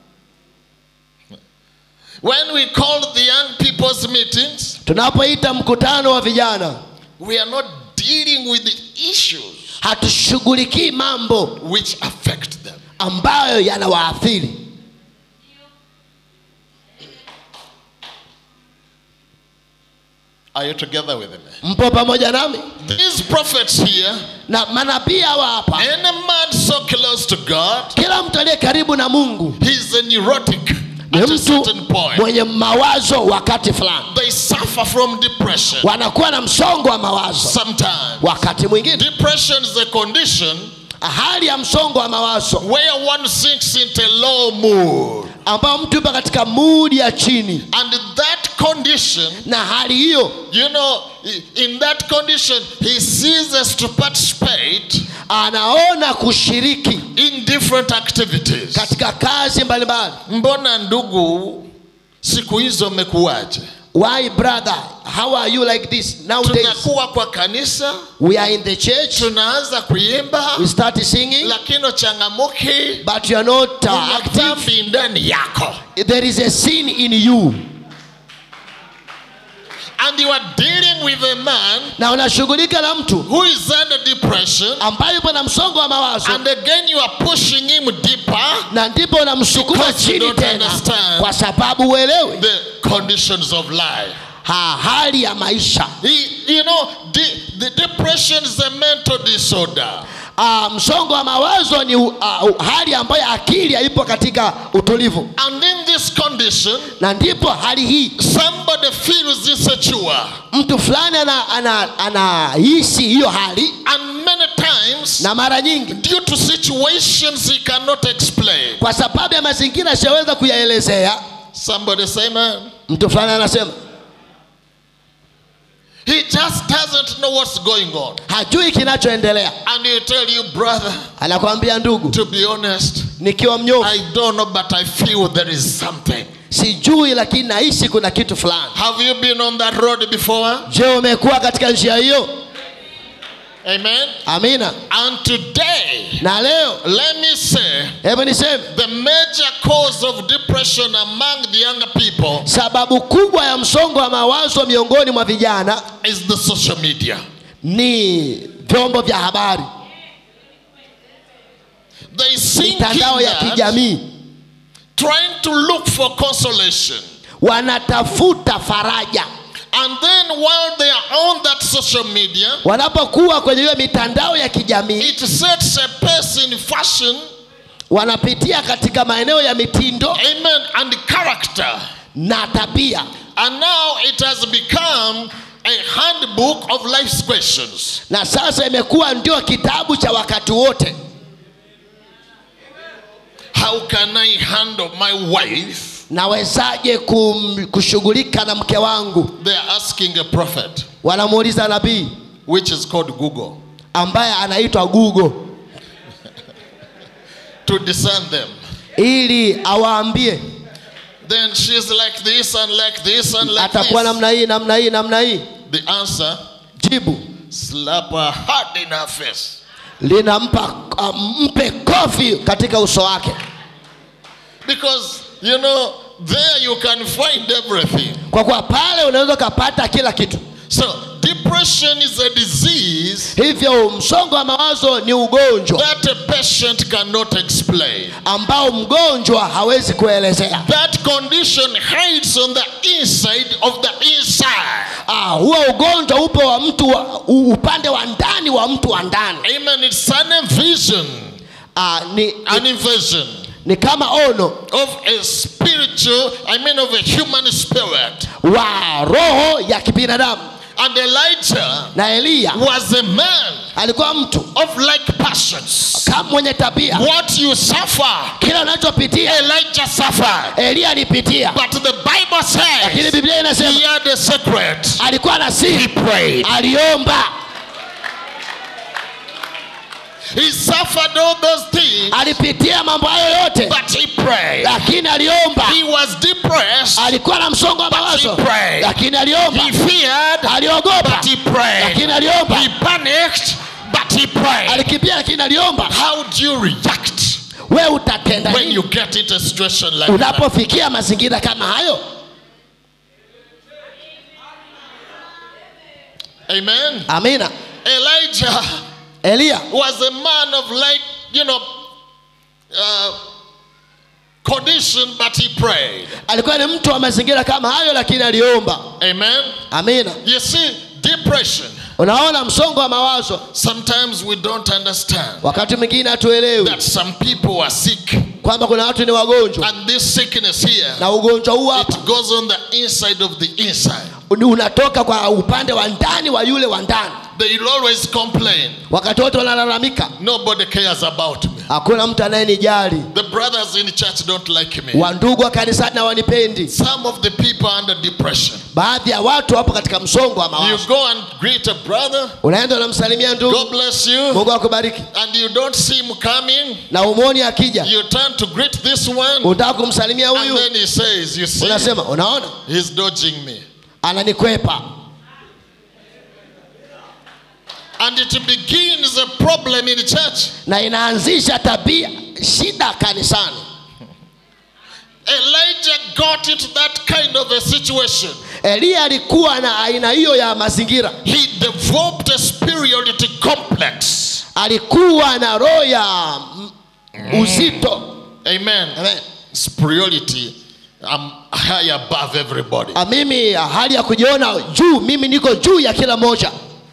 When we call the young people's meetings, Tunapoita mkutano wa vijana, we are not dealing with the issues hatushughulikii mambo which affect them. ambayo yanawaathiri. Are you together with me? Mpo pamoja nami? These prophets here, Na manabii hawa hapa, any man so close to God, kila mtu aliye karibu na Mungu he's a neurotic ni at a mtu certain point. mwenye mawazo wakati fulani. They suffer from depression Wanakuwa na msongo wa mawazo sometimes. wakati mwingine. Depression is a condition Hali ya msongo wa mawazo where one sinks into a low mood. ambao mtu yupo katika mood ya chini, And that condition, na hali hiyo, you know, in that condition, he ceases to participate anaona kushiriki in different activities. katika kazi mbalimbali. Mbona ndugu, siku hizo mmekuaje? Why brother, how are you like this nowadays? Tunakuwa kwa kanisa, We are in the church, tunaanza kuimba, we start singing, lakini changamuki, but you are not uh, kuna active. dhambi ndani yako. There is a sin in you. And you are dealing with a man Na unashughulika na mtu who is under depression, ambaye yupo na msongo wa mawazo, and again you are pushing him deeper na ndipo unamsukuma because you chini don't tena, understand kwa sababu uelewe the conditions of life. ha, hali ya maisha. He, you know, the, the depression is a mental disorder. Uh, msongo wa mawazo ni uh, uh, hali ambayo akili haipo katika utulivu, And in this condition, na ndipo hali hii somebody feels insecure. mtu fulani anahisi ana, ana hiyo hali, And many times, na mara nyingi due to situations he cannot explain. kwa sababu ya mazingira siweza kuyaelezea. Somebody say, man, Mtu fulani anasema he just doesn't know what's going on. hajui kinachoendelea. And he'll tell you, brother, Anakuambia, ndugu, to be honest, nikiwa mnyofu, I don't know, but I feel there is something. sijui lakini nahisi kuna kitu fulani. Have you been on that road before? Je, umekuwa katika njia hiyo? Amen. Amina. And today, Na leo let me say, hebu niseme the major cause of depression among the younger people sababu kubwa ya msongo wa mawazo miongoni mwa vijana is the social media. ni vyombo vya habari, They sink in mitandao ya that, kijamii. trying to look for consolation. Wanatafuta faraja. And then while they are on that social media, Wanapokuwa kwenye hiyo mitandao ya kijamii, it sets a pace in fashion, wanapitia katika maeneo ya mitindo, amen, and character. na tabia. And now it has become a handbook of life's questions. Na sasa imekuwa ndio kitabu cha wakati wote. how can I handle my wife? Nawezaje kum- kushughulika na mke wangu? They are asking a prophet, Wanamuuliza nabii which is called Google, ambaye anaitwa Google to discern them. ili awaambie. Then she's like this and like this and like Atakuwa this. namna hii namna hii namna hii. The answer, Jibu slap her hard in her face. linampa um, mpe kofi katika uso wake. Because, you know, there you can find everything. Kwa kuwa pale unaweza kupata kila kitu. So, depression is a disease Hivyo msongo wa mawazo ni ugonjwa that a patient cannot explain. ambao mgonjwa hawezi kuelezea. That condition hides on the inside of the inside. Ah, huo ugonjwa upo wa mtu wa, u- upande wa ndani wa mtu wa ndani. Amen. It's an invasion. Ah, ni, An ni, invasion ni kama ono of a spiritual, I mean of a human spirit. wa roho ya kibinadamu. And Elijah Na Elia was a man alikuwa mtu of like passions. kama mwenye tabia. What you suffer, Kila unachopitia Elijah suffered. Elia alipitia. But the Bible Lakini says Biblia inasema he had a secret. alikuwa na He siri, prayed. aliomba. He suffered all those things, Alipitia mambo hayo yote but he prayed. lakini aliomba. He was depressed, Alikuwa na msongo wa mawazo he prayed. lakini aliomba. He feared, Aliogopa but he prayed. lakini aliomba. He panicked, but he prayed. Alikimbia lakini aliomba. How do you react Wewe utatenda when nini you get into a situation like that? unapofikia mazingira kama hayo? Amen. Amina. Elijah Elia was a man of like, you know, uh, condition, but he prayed. alikuwa ni mtu wa mazingira kama hayo lakini aliomba. Amen. Amina. You see, depression, Unaona, msongo wa mawazo sometimes we don't understand wakati mwingine hatuelewi that some people are sick, kwamba kuna watu ni wagonjwa and this sickness here, na ugonjwa huu hapa it goes on the inside of the inside. unatoka kwa upande wa ndani wa yule wa ndani. They will always complain, Wakati wote wanalalamika, nobody cares about me. hakuna mtu anayenijali. The brothers in church don't like me. Wandugu wa kanisani hawanipendi. Some of the people are under depression. Baadhi ya watu wapo katika msongo wa You mawazo. go and greet a brother, Unaenda unamsalimia ndugu, God bless you, Mungu akubariki, and you don't see him coming. na umoni akija You turn to greet this one, unataka kumsalimia and huyu, then he says, you see, unasema unaona he's dodging me. ananikwepa. And it begins a problem in church. Na inaanzisha tabia shida kanisani. Elijah got into that kind of a situation. Elia alikuwa na aina hiyo ya mazingira. He developed a superiority complex. Alikuwa na roho ya uzito. Amen. Amen. Superiority. I'm high above everybody. A mimi hali ya kujiona juu, mimi niko juu ya kila moja.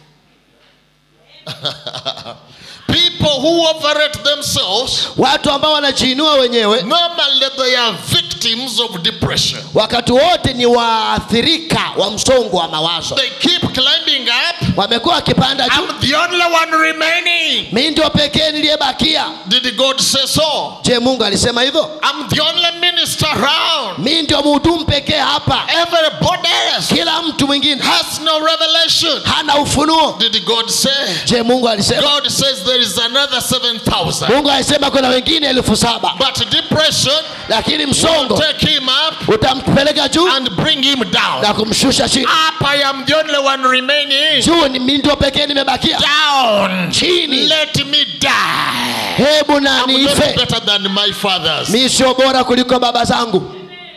People who overrate themselves, Watu ambao wanajiinua wenyewe normally they are victims of depression. wakati wote ni waathirika wa msongo wa mawazo. They keep climbing up. Wamekuwa wakipanda juu. I'm the only one remaining. Mimi ndio pekee niliyebakia. Did God say so? Je, Mungu alisema hivyo? I'm the only minister around. Mimi ndio mhudumu pekee hapa. Everybody else Kila mtu mwingine has no revelation. hana ufunuo. Did God say? Je, Mungu alisema? God says there is another seven thousand. Mungu alisema kuna wengine elfu saba. But depression Lakini msongo take him up utampeleka juu and bring him down. na kumshusha chini. Up, I am the only one remaining. Juu ni mimi ndio pekee nimebakia. Down, Chini. let me die. Hebu na I'm not nife. better than my fathers. Mimi sio bora kuliko baba zangu.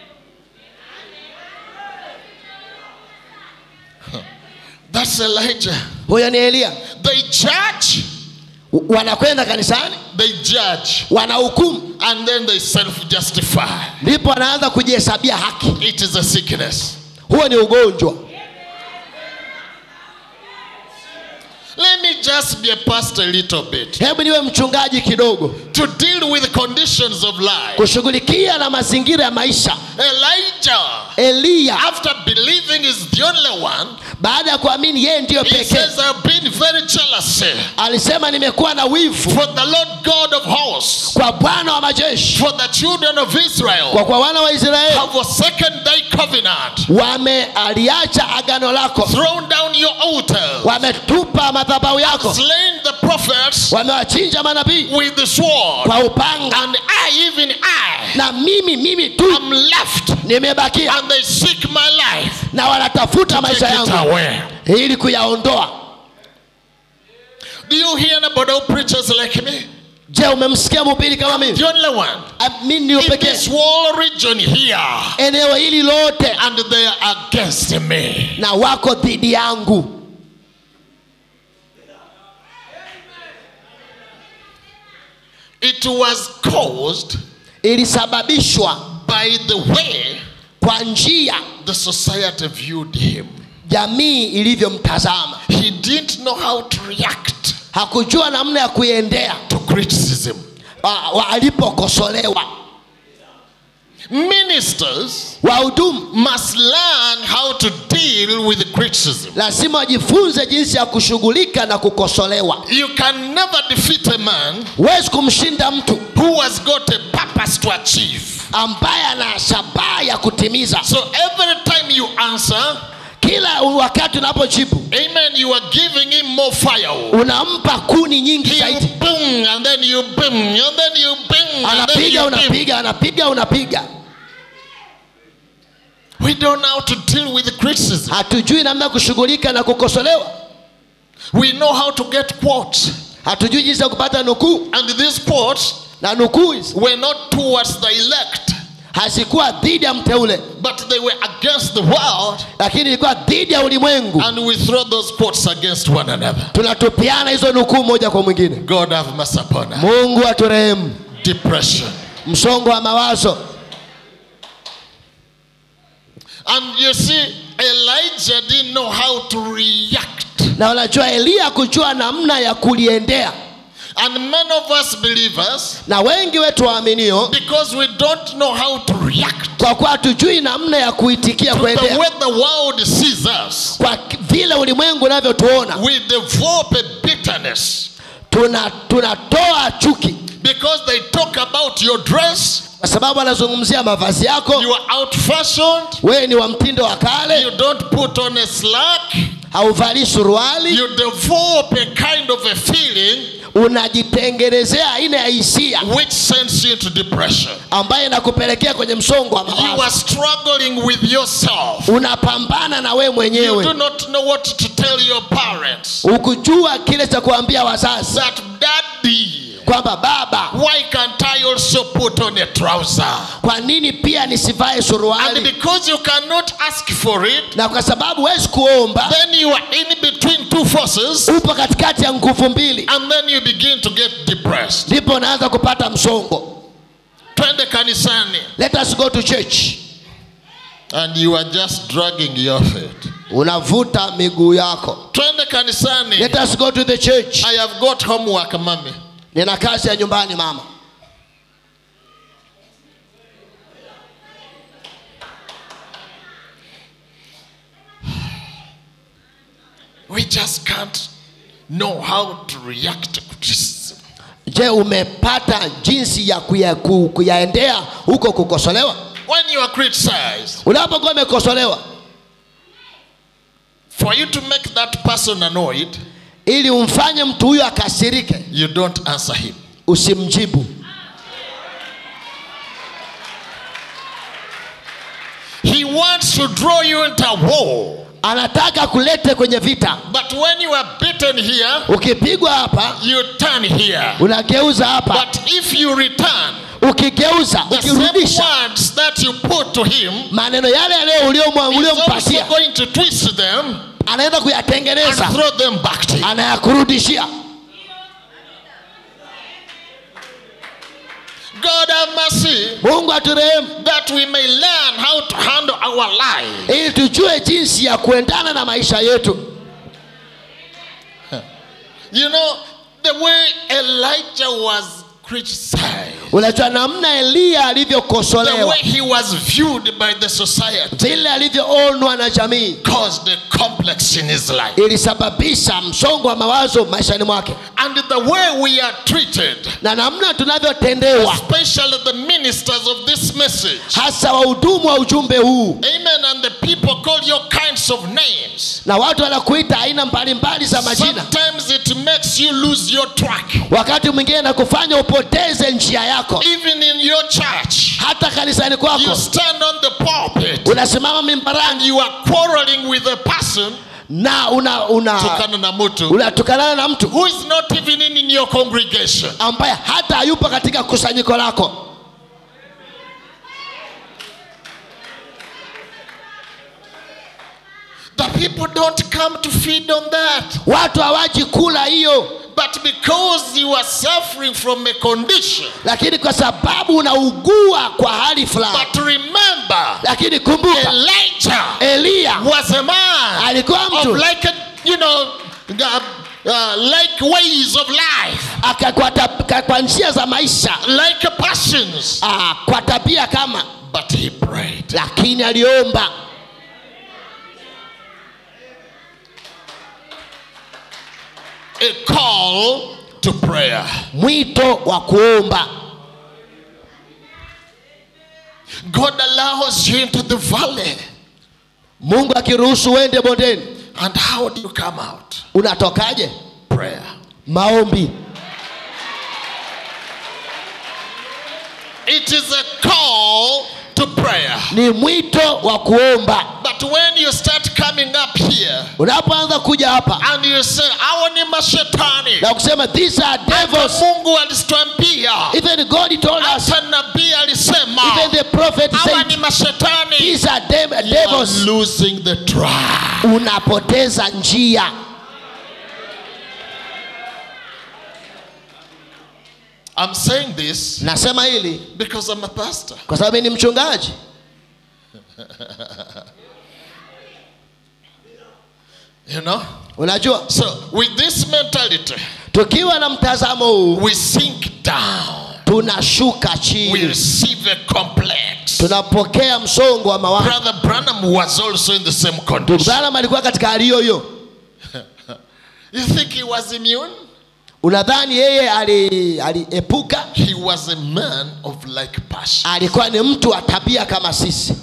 That's Elijah. Huyo ni Elia. They judge, Wanakwenda kanisani, they judge, wanahukumu, and then they self-justify. ndipo wanaanza kujihesabia haki. It is a sickness. Huo ni ugonjwa. Let me just be a pastor a little bit. Hebu niwe mchungaji kidogo, To deal with conditions of life. kushughulikia na mazingira ya maisha. Elijah, Elia after believing is the only one, baada ya kuamini yeye ndiyo he pekee, says, I've been very jealous. alisema nimekuwa na wivu for the Lord God of hosts, kwa Bwana wa majeshi, for the children of Israel kwa kwa wana wa Israeli have forsaken thy covenant, wamealiacha agano lako, thrown down your altars, wametupa madhabahu yako, slain the prophets wamewachinja manabii with the sword, kwa upanga, and I, even I, na mimi mimi tu am left, nimebakia, and they seek my life na wanatafuta maisha take it yangu away. ili kuyaondoa. Do you hear about all preachers like me? Je, umemsikia mhubiri kama mimi? The only one Mimi ndio in pekee this whole region here, eneo hili lote, and they are against me. na wako dhidi yangu. It was caused Ilisababishwa by the way kwa njia the society viewed him. jamii ilivyomtazama. He didn't know how to react Hakujua namna ya kuendea to criticism. alipokosolewa. Ministers Wahudumu must learn how to deal with criticism. lazima wajifunze jinsi ya kushughulika na kukosolewa. You can never defeat a man Huwezi kumshinda mtu who has got a purpose to achieve. ambaye ana shabaha ya kutimiza. So every time you answer, Kila wakati unapojibu, amen, you are giving him more firewood. unampa kuni nyingi He zaidi. boom, and then you boom, and then you boom, and then you Anapiga boom. unapiga, anapiga unapiga. We don't know how to deal with criticism. Hatujui namna kushughulika na kukosolewa. We know how to get quotes, Hatujui jinsi ya kupata nukuu, and these quotes na nukuu hizi were not towards the elect, hazikuwa dhidi ya mteule, but they were against the world, lakini ilikuwa dhidi ya ulimwengu. and we throw those quotes against one another. Tunatupiana hizo nukuu moja kwa mwingine. God have mercy upon us. Mungu aturehemu. Depression. Msongo wa mawazo. And you see, Elijah didn't know how to react. Na unajua Elia kujua namna ya kuliendea. And many of us believers, Na wengi wetu waaminio, because we don't know how to react kwa kuwa hatujui namna ya kuitikia to the kuendea, way the world sees us, kwa vile ulimwengu unavyotuona, we develop a bitterness. tuna tunatoa chuki, Because they talk about your dress, kwa sababu anazungumzia mavazi yako. you are out fashioned, Wewe ni wa mtindo wa kale, you don't put on a slack, hauvali suruali, you develop a kind of a feeling unajitengenezea aina ya hisia which sends you into depression. ambayo inakupelekea kwenye msongo wa You are mawazo. struggling with yourself. Unapambana na wewe You do mwenyewe, not know what to tell your parents. ukujua kile cha kuambia wazazi That daddy, kwamba baba, why can't I also put on a trouser? kwa nini pia nisivae And suruali? because you cannot ask for it, Na kwa sababu huwezi kuomba, then you are in between two forces, upo katikati ya nguvu mbili, and then you begin to get depressed. ndipo unaanza kupata msongo. Twende kanisani, Let us go to church. and you are just dragging your feet. Unavuta miguu yako. Twende kanisani, Let us go to the church. I have got homework, mommy. Nina kazi ya nyumbani mama. We just can't know how to react to criticism. Je, umepata jinsi ya kuya, ku, kuyaendea huko kukosolewa? When you are criticized, Unapokuwa umekosolewa, for you to make that person annoyed, ili umfanye mtu huyo akasirike, you don't answer him. usimjibu. He wants to draw you into a war. Anataka kulete kwenye vita. But when you are beaten here, Ukipigwa hapa, you turn here. unageuza hapa. But if you return Ukigeuza, the same ukirudisha words that you put to him, maneno yale yale uliomwa- he's also uliompatia, going to twist them anaenda and kuyatengeneza, throw them back to you. anayakurudishia. God have mercy, Mungu aturehemu, that we may learn how to handle our life. ili tujue jinsi ya kuendana na maisha yetu. You know, the way Elijah was criticized, Unajua namna Elia the alivyokosolewa, way he was viewed by the society, vile alivyoonwa na jamii, caused a complete complex in his life. ilisababisha msongo wa mawazo maishani mwake. And the way we are treated, Na namna tunavyotendewa, especially the ministers of this message, hasa wahudumu wa ujumbe huu, amen, and the people call you kinds of names. na watu wanakuita aina mbalimbali za majina. Sometimes it makes you lose your track. Wakati mwingine nakufanya upoteze njia yako. Even in your church, Hata kanisani you kwako stand on the pulpit unasimama and mimbarani you are quarreling with a person na una una tukana na mtu unatukanana na mtu who is not even in your congregation. ambaye hata hayupo katika kusanyiko lako. The people don't come to feed on that. Watu hawaji kula hiyo, But because you are suffering from a condition. lakini kwa sababu unaugua kwa hali fulani. But remember, Lakini kumbuka, Elijah Elia was a man alikuwa of mtu like a, you know, uh, uh, like ways of life, aka- kwa tab- kwa njia za maisha, like passions. ah, kwa tabia kama, But he prayed. lakini aliomba. A call to prayer. Mwito wa kuomba. God allows you into the valley. Mungu akiruhusu uende bondeni, And how do you come out? unatokaje? Prayer. Maombi. It is a call to prayer. Ni mwito wa kuomba. But when you start coming up here Unapoanza kuja hapa and you say, hawa ni mashetani, na kusema these are hata devils, Mungu alituambia, even God told us, hata nabii alisema, even the prophet hawa ni said mashetani, these are dem- you are devils, losing the track. unapoteza njia. I'm saying this Nasema hili because I'm a pastor. kwa sababu ni mchungaji. You know? Unajua, So with this mentality, tukiwa na mtazamo huu we sink down. tunashuka We chini, receive a complex. tunapokea msongo wa mawazo. Brother Branham was also in the same condition. Branham alikuwa katika hali hiyo hiyo. You think he was immune? Unadhani yeye ali- aliepuka? He was a man of like passion. Alikuwa ni mtu wa tabia kama sisi.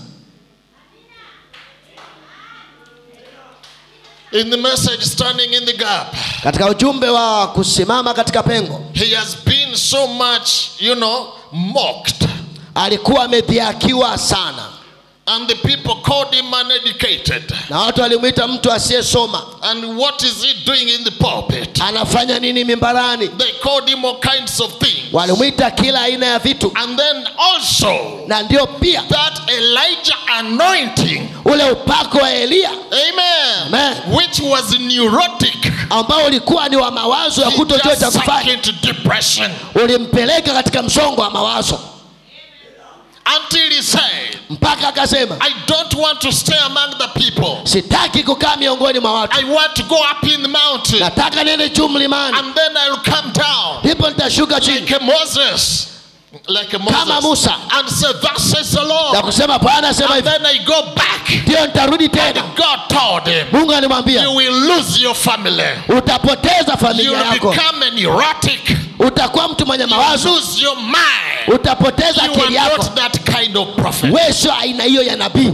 In the message standing in the gap, Katika ujumbe wa kusimama katika pengo, he has been so much, you know, mocked. alikuwa amedhihakiwa sana, And the people called him uneducated. na watu walimwita mtu asiyesoma. And what is he doing in the pulpit? Anafanya nini mimbarani? They called him all kinds of things. Walimwita kila aina ya vitu. And then also, Na ndio pia that Elijah anointing, ule upako wa Elia amen, Amen. which was neurotic, ambao ulikuwa ni wa mawazo ya he kutojua cha just sank kufanya, into depression. ulimpeleka katika msongo wa mawazo, Until he said, mpaka akasema, I don't want to stay among the people. sitaki kukaa miongoni mwa watu, I want to go up in the mountain. nataka niende juu mlimani, And then I'll come down ndipo nitashuka chini like a Moses. Like a kama Moses. Musa, And say, thus says the na Lord. kusema Bwana asema And hivi, then I go back. ndio nitarudi tena. God told him, Mungu alimwambia, you will lose your family. utapoteza You familia will yako, become a neurotic. utakuwa mtu mwenye You will mawazo, lose your mind. utapoteza You are akili yako. not that kind of prophet. Wewe sio aina hiyo ya nabii.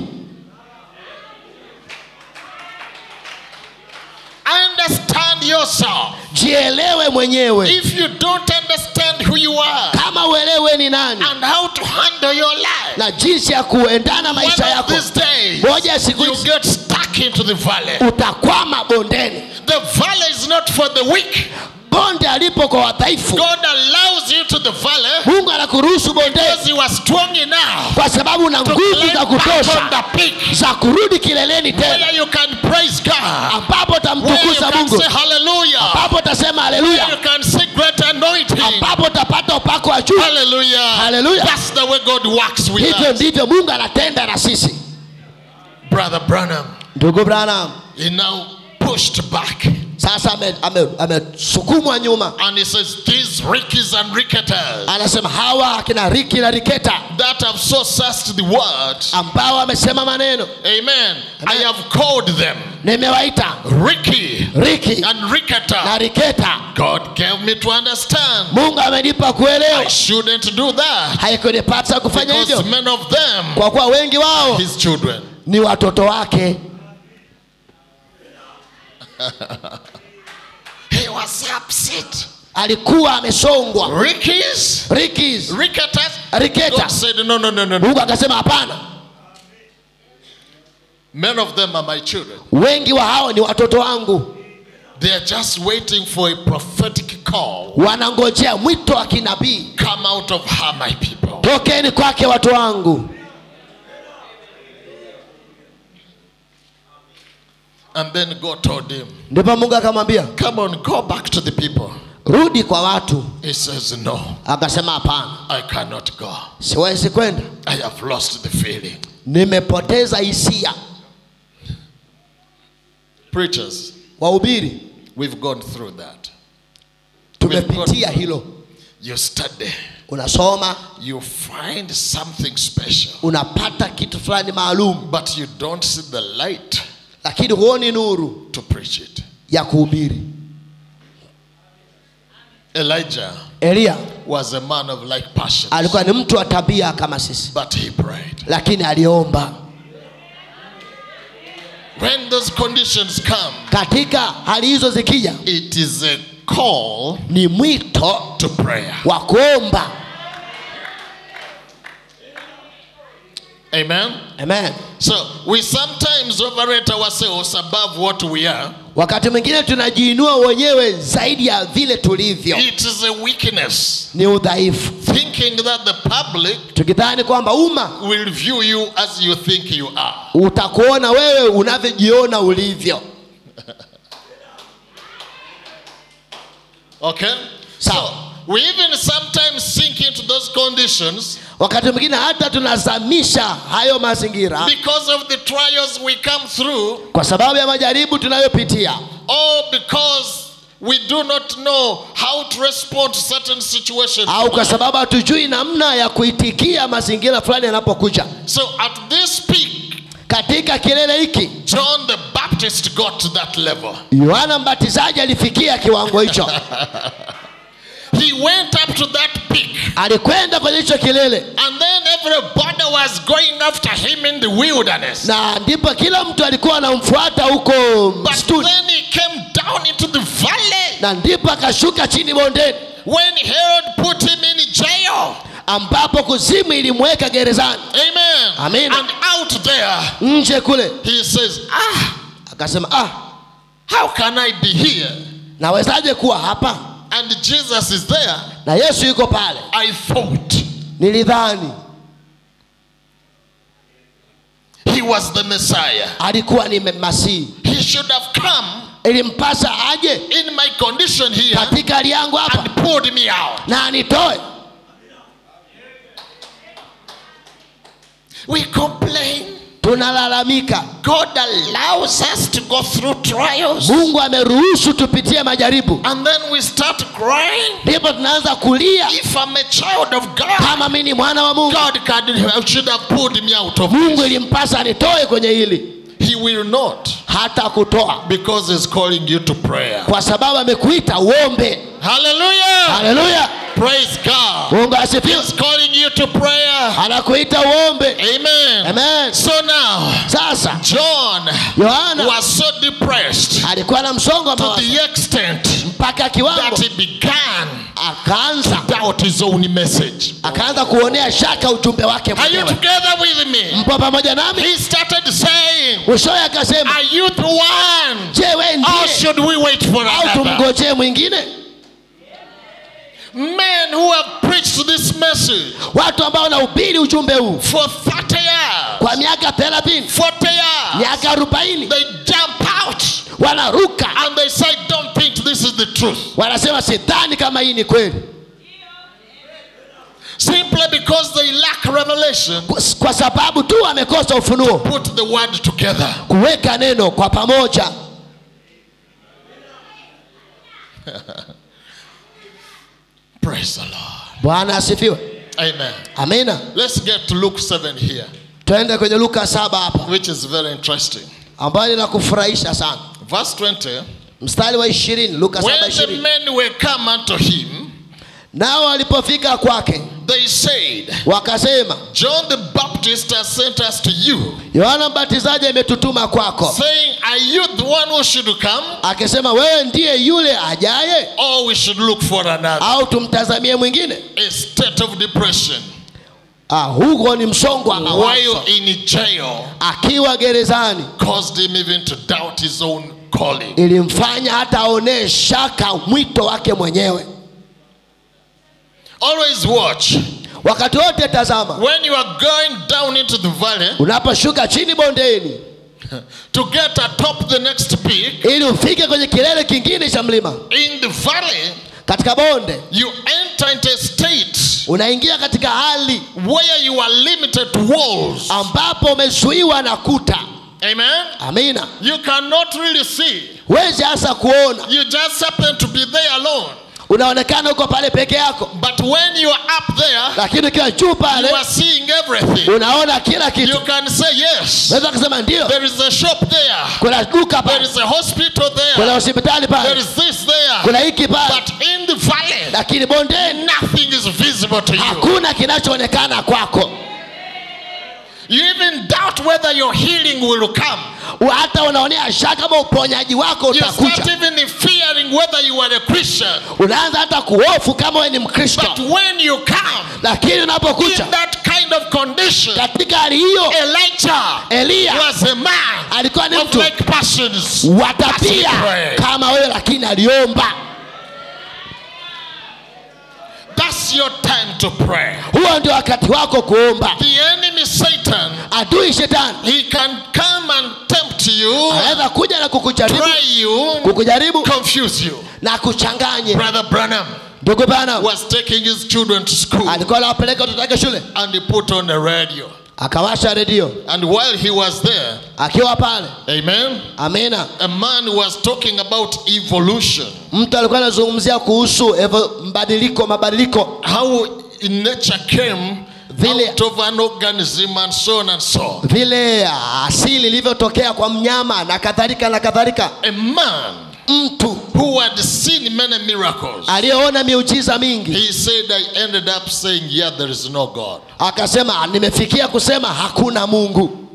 Understand yourself. Jielewe mwenyewe. If you don't understand who you are Kama uelewe ni nani and how to handle your life, na jinsi ya kuendana maisha one of yako, these days moja ya siku you hizi get stuck into the valley. utakwama bondeni. The valley is not for the weak. Bonde alipo kwa wadhaifu. God allows you to the valley Mungu anakuruhusu bondeni because you are strong enough kwa sababu una to nguvu climb za back on kutosha the peak za kurudi kileleni tena, where you can praise God, ambapo where you utamtukuza can Mungu, say hallelujah, ambapo utasema where you haleluya, can see great anointing. ambapo utapata upako wa juu. Hallelujah. Hallelujah. That's the way God works with Hivyo us. ndivyo Mungu anatenda na sisi. Brother Branham, Ndugu Branham he now pushed back. Sasa amesukumwa ame, ame nyuma. And he says, these Rickies and Ricketers, anasema hawa akina Ricky na Riketa, that have so sussed the word, ambao wamesema maneno. Amen. I have called them nimewaita Ricky, Ricky and Ricketa. na Riketa. God gave me to understand. Mungu amenipa kuelewa. I shouldn't do that. Haikunipasa kufanya hivyo. Because many of them, kwa kuwa wengi wao his children, ni watoto wake. He was upset. Alikuwa amesongwa. Rickies, Rickies, Ricketas, Riketa. God said no, no, no, no. Mungu akasema hapana. Many of them are my children. Wengi wa hao ni watoto wangu. They are just waiting for a prophetic call. Wanangojea mwito wa kinabii. Come out of her, my people. Tokeni kwake watu wangu. And then God told him, ndipo Mungu akamwambia, come on, go back to the people. Rudi kwa watu. He says, no. Akasema hapana. I cannot go. Siwezi kwenda. I have lost the feeling. Nimepoteza hisia. Preachers, wahubiri, we've gone through that. Tumepitia hilo. You study. Unasoma. You find something special. Unapata kitu fulani maalum. But you don't see the light. Lakini huoni nuru. To preach it. Ya kuhubiri. Elijah. Elia. Was a man of like passion. Alikuwa ni mtu wa tabia kama sisi. But he prayed. Lakini aliomba. When those conditions come. Katika hali hizo zikija. It is a call. Ni mwito. To prayer. Wa kuomba. Amen. Amen. So we sometimes overrate ourselves above what we are. Wakati mwingine tunajiinua wenyewe zaidi ya vile tulivyo. It is a weakness. Ni udhaifu. Thinking that the public tukidhani kwamba umma will view you as you think you are. Utakuona wewe unavyojiona ulivyo. Okay? So, so we even sometimes sink into those conditions. Wakati mwingine hata tunazamisha hayo mazingira. Because of the trials we come through. Kwa sababu ya majaribu tunayopitia. Or because we do not know how to respond to certain situations. Au kwa sababu hatujui namna ya kuitikia mazingira fulani yanapokuja. So at this peak, katika kilele hiki, John the Baptist got to that level. Yohana Mbatizaji alifikia kiwango hicho. He went up to that peak. Alikwenda kwenye hicho kilele. And then everybody was going after him in the wilderness. Na ndipo kila mtu alikuwa anamfuata huko msituni. But then he came down into the valley. Na ndipo akashuka chini bondeni. When Herod put him in jail. Ambapo kuzimu ilimweka gerezani. Amen. Amen. And out there. Nje kule. He says, ah. Akasema, ah. How can I be here? Nawezaje kuwa hapa? And Jesus is there. Na Yesu yuko pale. I thought. Nilidhani. He was the Messiah. Alikuwa ni Masihi. He should have come. Ilimpasa aje. In my condition here. Katika hali yangu hapa. And pulled me out. Na anitoe. We complain. Tunalalamika. God allows us to go through trials. Mungu ameruhusu tupitie majaribu. And then we start crying. Ndipo tunaanza kulia. If I'm a child of God. Kama mimi ni mwana wa Mungu. God could, should have pulled me out of Mungu this. ilimpasa anitoe kwenye hili. He will not. Hata kutoa. Because he's calling you to prayer. Kwa sababu amekuita uombe. Hallelujah. Hallelujah. Praise God. Mungu asifiwe. He's calling you to prayer. Anakuita uombe. Amen. Amen. So now, sasa John Yohana was so depressed. Alikuwa na msongo wa mawazo. To the extent mpaka kiwango that he began akaanza doubt his own message. Akaanza kuonea shaka ujumbe wake mwenyewe. Are you together with me? Mpo pamoja nami? He started saying, Mwishowe akasema, are you the one? Je, wewe ndiye? Or should we wait for another? Au tumngojee mwingine? Men who have preached this message. Watu ambao wanahubiri ujumbe huu for thirty years. Kwa miaka thelathini. forty years. Miaka arobaini. They jump out. Wanaruka. And they say, don't think this is the truth. Wanasema sidhani kama hii ni kweli. Simply because they lack revelation. Kwa sababu tu wamekosa ufunuo. Put the word together. Kuweka neno kwa pamoja. Praise the Lord. Bwana asifiwe. Amen. Amina. Let's get to Luke seven here, Twende kwenye Luka saba hapa, which is very interesting. ambayo inakufurahisha sana. Verse twenty. Mstari wa ishirini, Luka When saba the ishirini. men were come unto him, Nao walipofika kwake, they said, wakasema, John the Baptist has sent us to you, Yohana Mbatizaji ametutuma kwako, saying, are you the one who should come, akisema, wewe ndiye yule ajaye, or we should look for another? au tumtazamie mwingine? A state of depression. Ah, huko ni msongo wa mawazo. While in jail, Akiwa gerezani, caused him even to doubt his own calling. ilimfanya hata aone shaka mwito wake mwenyewe. Always watch. Wakati wote tazama, When you are going down into the valley unaposhuka chini bondeni to get atop the next peak, ili ufike kwenye kilele kingine cha mlima, in the valley, katika bonde you enter into a state unaingia katika hali where you are limited to walls. ambapo umezuiwa na kuta. Amen. Amina. You cannot really see. Huwezi hasa kuona, You just happen to be there alone. unaonekana uko pale peke yako, But when you are up there, lakini ukiwa juu pale you are seeing everything. unaona kila kitu. You can say yes. Unaweza kusema ndio, There is a shop there. kuna duka There pale, is a hospital kuna there. hospitali There pale, is this there. kuna hiki pale, But in the valley, lakini bondeni nothing is visible to you. hakuna kinachoonekana kwako. You even doubt whether your healing will come. Hata unaonea shaka kama uponyaji wako You start utakuja. even fearing whether you are a Christian. Unaanza hata kuhofu kama wewe ni Mkristo. But when you come Lakini in unapokuja that kind of condition, katika hali hiyo, Elijah Elia was a man alikuwa ni of mtu like passions. wa tabia kama wewe, lakini aliomba. That's your time to pray. Huo ndio wakati wako kuomba. The enemy Satan, Adui shetani he can come and tempt you, anaweza kuja na kukujaribu, try you, kukujaribu confuse you. na kuchanganye. Brother Branham Ndugu bana was taking his children to school, alikuwa anawapeleka watoto wake shule, and he put on a radio. akawasha redio. And while he was there, Akiwa pale, amen, amina, a man was talking about evolution. mtu alikuwa anazungumzia kuhusu evo, mbadiliko mabadiliko, How in nature came Vile- out of an organism and so on and so. vile asili ilivyotokea kwa mnyama na kadhalika na kadhalika. A man Mtu who had seen many miracles, aliyeona miujiza mingi he said, I ended up saying, yeah, there is no God. akasema, nimefikia kusema hakuna Mungu.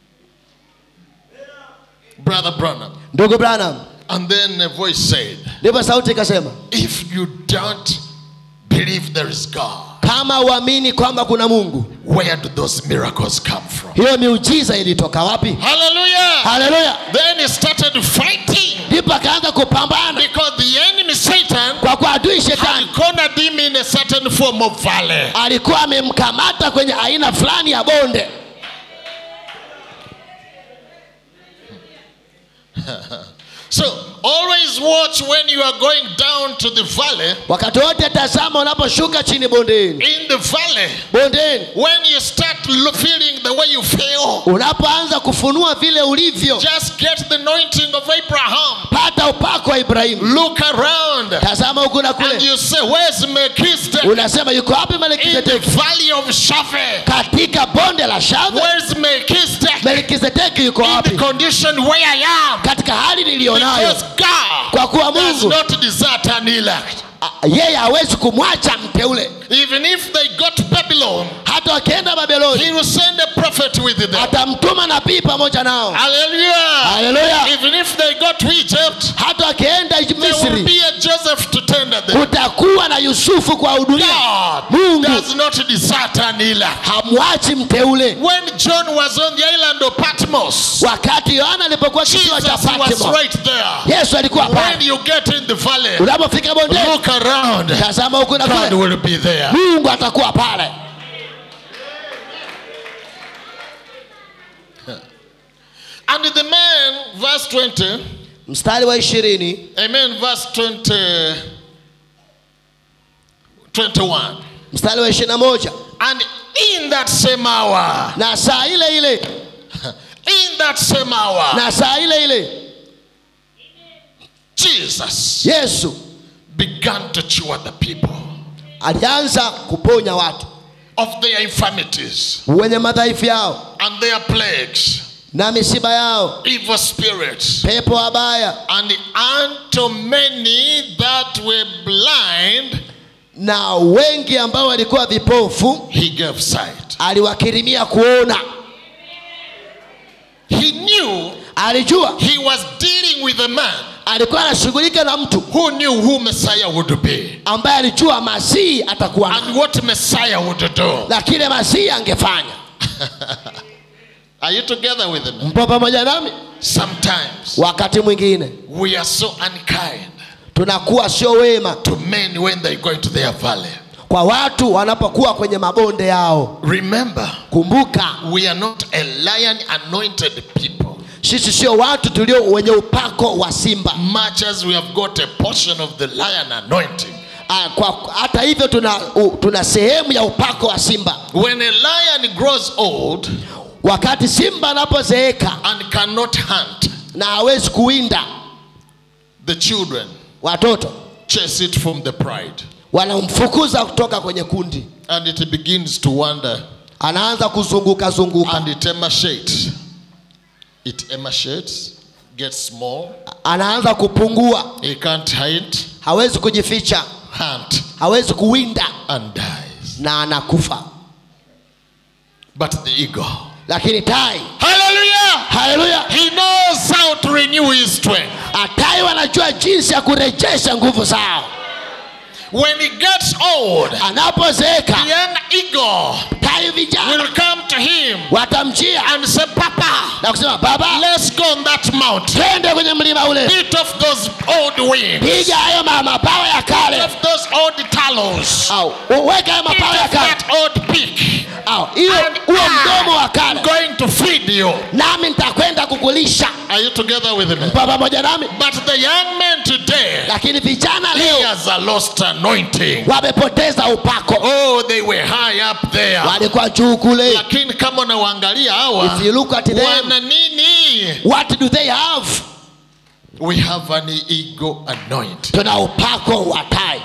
Brother Branham. Ndugu Branham, And then a voice said, ndipo sauti ikasema, if you don't believe there is God, kama uamini kwamba kuna Mungu, where do those miracles come from? hiyo miujiza ilitoka wapi? Hallelujah. Haleluya! Then he started fighting, Ndipo akaanza kupambana, because the enemy Satan kwa kuwa adui had shetani cornered him in a certain form of valley. alikuwa amemkamata kwenye aina fulani ya bonde. So always watch when you are going down to the valley. Wakati wote tazama unaposhuka chini bondeni. In the valley, Bondeni when you start lo- feeling the way you feel, unapoanza kufunua vile ulivyo, just get the anointing of Abraham. pata upako wa Ibrahimu. Look around Tazama huku na and kule, you say, where's Melchizedek? unasema yuko wapi In the Melkizedeki? valley of Shaphe, Katika bonde la Shave, where's Melchizedek? Melkizedeki yuko In the wapi? condition where I am. Katika hali niliyonayo, Because God kwa kuwa does Mungu not desert an elect. a- yeye hawezi kumwacha mteule. Even if they go to Babylon, Hata wakienda Babeloni, he will send a prophet with them. atamtuma nabii pamoja nao. Hallelujah. Haleluya! Even if they go to Egypt, Hata wakienda there will Misri, be a Joseph to tender them. kutakuwa na Yusufu kwa hudumia. God Mungu does not desert an elect. hamwachi mteule. When John was on the island of Patmos, Wakati Yohana alipokuwa kisiwa cha Jesus was Patmo, right there. Yesu alikuwa When pale. you get in the valley, Unapofika bondeni, look around. tazama huku na God kule, will be there. Mungu atakuwa pale. And the man, verse twenty, Mstari wa ishirini, amen, verse twenty, twenty-one. mstari wa ishirini na moja, And in that same hour, na saa ile ile, in that same hour, na saa ile ile Jesus, Yesu began to cure the people alianza kuponya watu of their infirmities wenye madhaifu yao and their plagues, na misiba yao, evil spirits, pepo wabaya, and unto many that were blind na wengi ambao walikuwa vipofu he gave sight. aliwakirimia kuona. He knew Alijua he was dealing with a man alikuwa anashughulika na mtu who knew who Messiah would be ambaye alijua Masihi atakuwa and what Messiah would do. na kile Masihi angefanya. Are you together with me? Mpo pamoja nami? Sometimes Wakati mwingine we are so unkind tunakuwa sio wema to men when they go into their valley. kwa watu wanapokuwa kwenye mabonde yao. Remember, Kumbuka, we are not a lion anointed people. sisi sio watu tulio wenye upako wa simba. Much as we have got a portion of the lion anointing, Ah, kwa hata hivyo tuna u, tuna sehemu ya upako wa simba. when a lion grows old Wakati simba anapozeeka and cannot hunt, na hawezi kuwinda, the children watoto chase it from the pride, wanamfukuza kutoka kwenye kundi, and it begins to wander, anaanza kuzunguka zunguka, and it emaciates. It emaciates, gets small. anaanza kupungua, He can't hide, hawezi kujificha, hunt, hawezi kuwinda, and dies. na anakufa. But the eagle, Lakini tai, hallelujah, haleluya, he knows how to renew his strength. tai wanajua jinsi ya kurejesha nguvu zao. When he gets old, Anapozeeka, the young eagle tai vijana will come to him watamjia and say, Papa, na kusema, baba, let's go on that mountain. twende kwenye mlima ule, Beat off those old wings. piga hayo mabawa ya Beat kale, off those old talons. au uweke hayo Beat mabawa ya off kale, that old beak. au hiyo And huo mdomo wa I'm kale, going to feed you. nami nitakwenda kukulisha. Are you together with me? Mpa pamoja nami? But the young man today, Lakini vijana he leo has a lost anointing. wamepoteza upako. Oh, they were high up there. Walikuwa juu kule. Lakini kama unawaangalia hawa, If you look at them, wana nini? what do they have? We have an ego anointing. Tuna upako wa tai.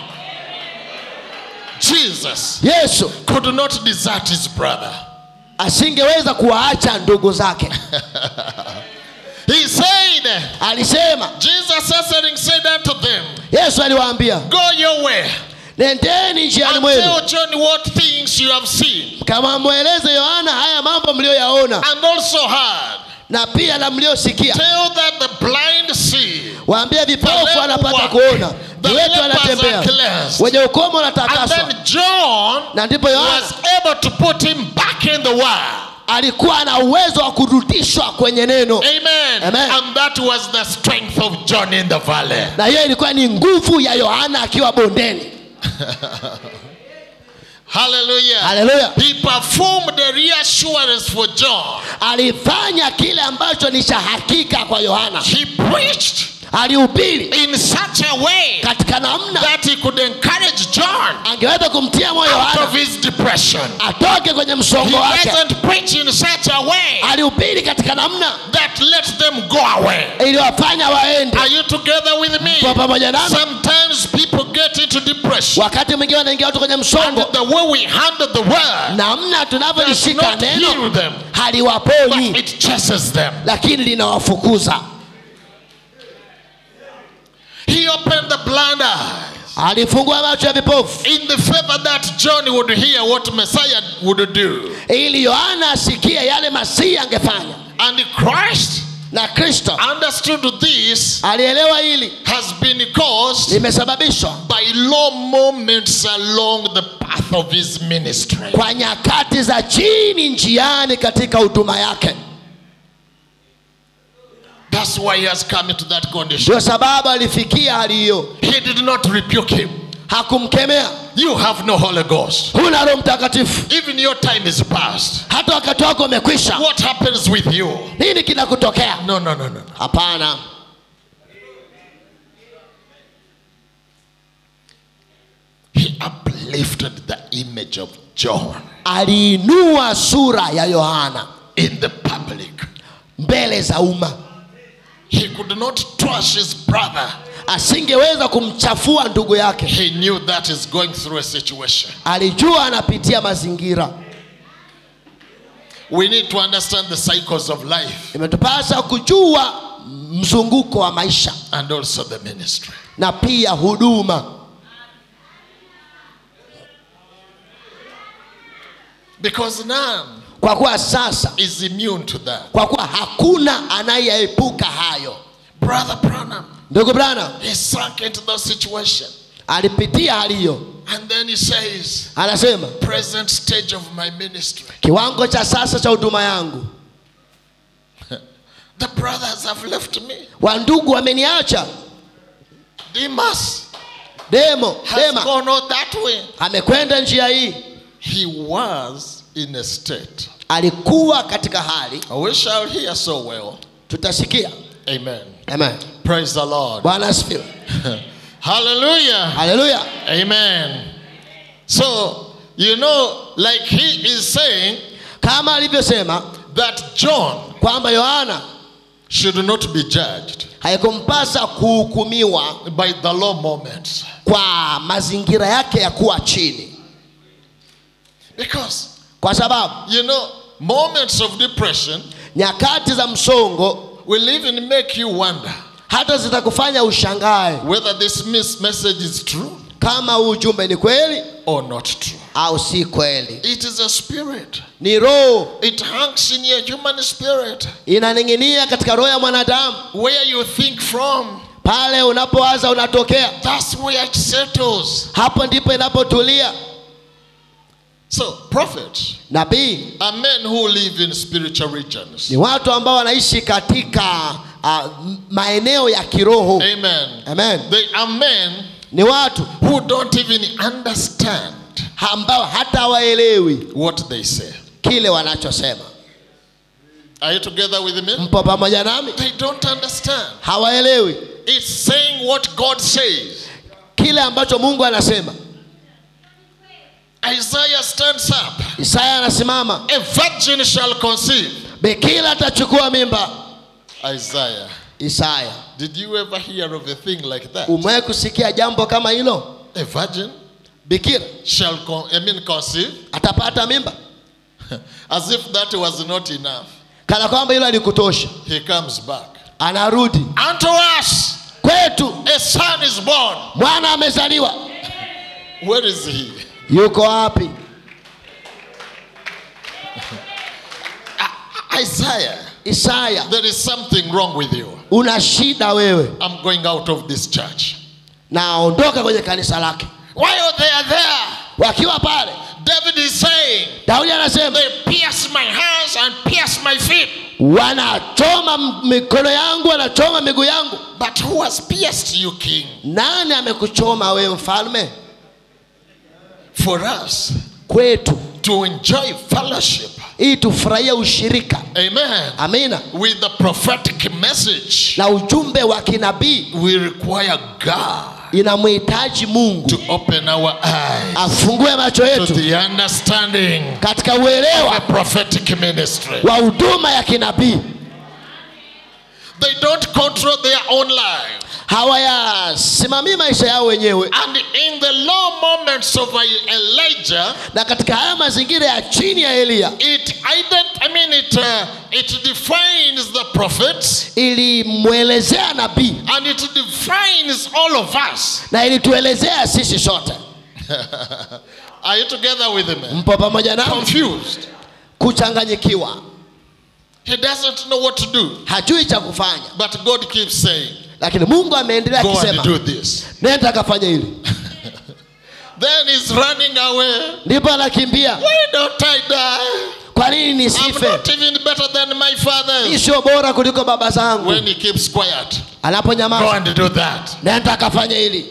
Jesus Yesu could not desert his brother. asingeweza kuwaacha ndugu zake. He said, Alisema, Jesus answering said unto them, Yesu aliwaambia, go your way nendeni njiani and mwenu, tell John what things you have seen kama mweleze Yohana haya mambo mlioyaona and also heard. na pia na mliosikia. Tell that the blind see, Waambie vipofu the wanapata lame kuona, walk, the viwete lepers wanatembea, are cleansed. wenye ukoma And wanatakaswa. then John Na ndipo Yohana was able to put him back in the world. alikuwa na uwezo wa kurudishwa kwenye neno. Amen. Amen. And that was the strength of John in the valley. Na hiyo ilikuwa ni nguvu ya Yohana akiwa bondeni. Hallelujah. Haleluya. He performed the reassurance for John. Alifanya kile ambacho ni cha hakika kwa Yohana. He preached Alihubiri in such a way katika namna that he could encourage John angeweza kumtia moyo out Yohana of his depression. atoke kwenye He msongo wake. doesn't preach in such a way Alihubiri katika namna that lets them go away. iliyowafanya waende. Are you together with me? Kwa pamoja nami? Sometimes people get into depression. Wakati mwingine wanaingia watu kwenye And msongo, the way we handle the word namna does tunavyolishika not heal neno them, haliwaponyi, but it chases them. lakini linawafukuza. He opened the blind eyes Alifungua macho ya vipofu in the favor that John would hear what Messiah would do. ili Yohana asikie yale Masihi angefanya. And Christ Na Kristo understood this alielewa hili has been caused limesababishwa by low moments along the path of his ministry. kwa nyakati za chini njiani katika huduma yake. That's why he has come into that condition. Ndio sababu alifikia hali hiyo. He did not rebuke him. Hakumkemea. You have no Holy Ghost. Huna Roho Mtakatifu. Even your time is past. Hata wakati wako umekwisha. What happens with you? Nini kinakutokea? No, no, no, no. Hapana. He uplifted the image of John Aliinua sura ya Yohana in the public. mbele za umma. He could not trash his brother asingeweza kumchafua ndugu yake. He knew that is going through a situation. Alijua anapitia mazingira. We need to understand the cycles of life. Imetupasa kujua mzunguko wa maisha. And also the ministry. Na pia huduma. Because none kwa kuwa sasa is immune to that. Kwa kuwa hakuna anayeepuka hayo. Brother Branham, ndugu Branham, he sank into the situation. Alipitia hali hiyo. And then he says, anasema, present stage of my ministry. Kiwango cha sasa cha huduma yangu. The brothers have left me. Wandugu wameniacha. Demas Demo, has Dema gone out that way. amekwenda njia hii. He was in a state. Alikuwa katika hali. We shall hear so well. Tutasikia. Amen. Amen. Praise the Lord. Bwana asifiwe. Hallelujah. Hallelujah. Amen. So, you know, like he is saying, kama alivyosema that John kwamba Yohana should not be judged haikumpasa kuhukumiwa by the low moments, kwa mazingira yake ya kuwa chini. Because kwa sababu, you know, moments of depression, nyakati za msongo, will even make you wonder, hata zitakufanya ushangae whether this message is true, kama ujumbe ni kweli or not true, au si kweli. It is a spirit. Ni roho. It hangs in your human spirit. Inaning'inia katika roho ya mwanadamu. Where you think from, pale unapowaza unatokea. That's where it settles. Hapo ndipo inapotulia. So, prophets, nabii, are men who live in spiritual regions. Ni watu ambao wanaishi katika uh, maeneo ya kiroho. Amen. Amen. They are men, ni watu who don't even understand, ambao hata waelewi what they say. Kile wanachosema. Are you together with me? Mpo pamoja nami? They don't understand. Hawaelewi. It's saying what God says. Kile ambacho Mungu anasema. Isaiah stands up. Isaya anasimama. A virgin shall conceive. Bikira atachukua mimba. Isaiah. Isaya. Did you ever hear of a thing like that? Umewahi kusikia jambo kama hilo? A virgin bikira shall con- I mean conceive. Atapata mimba. As if that was not enough. Kana kwamba hilo alikutosha. He comes back. Anarudi. Unto us kwetu a son is born. Mwana amezaliwa. Where is he? Yuko wapi? Isaiah. Isaya. There is something wrong with you. Una shida wewe. I'm going out of this church. Naondoka kwenye kanisa lake. While they are there, wakiwa pale, David is saying, Daudi anasema, they pierce my hands and pierce my feet. Wanachoma mikono yangu, wanachoma miguu yangu. But who has pierced you, king? Nani amekuchoma wewe mfalme? For us, kwetu, to enjoy fellowship, ili tufurahie ushirika. Amen. Amina. With the prophetic message, na ujumbe wa kinabii, we require God inamhitaji Mungu to open our eyes, afungue macho yetu to the understanding katika uelewa of the prophetic ministry. wa huduma ya kinabii. They don't control their own lives. Hawayasimamii maisha yao wenyewe. And in the low moments of Elijah, na katika haya mazingira ya chini ya Elia, it ident I mean it uh, it defines the prophets, ilimwelezea nabii, and it defines all of us. na ilituelezea sisi sote. Are you together with me? Mpo pamoja nami? Confused. Kuchanganyikiwa. He doesn't know what to do. Hajui cha kufanya. But God keeps saying, lakini Mungu ameendelea go akisema, and do this. nenda kafanya hili. Then he's running away. Ndipo anakimbia. Why don't I die? Kwa nini nisife? I'm not even better than my father. Ni sio bora kuliko baba zangu. When he keeps quiet, anaponyamaza, go and do that. nenda kafanya hili.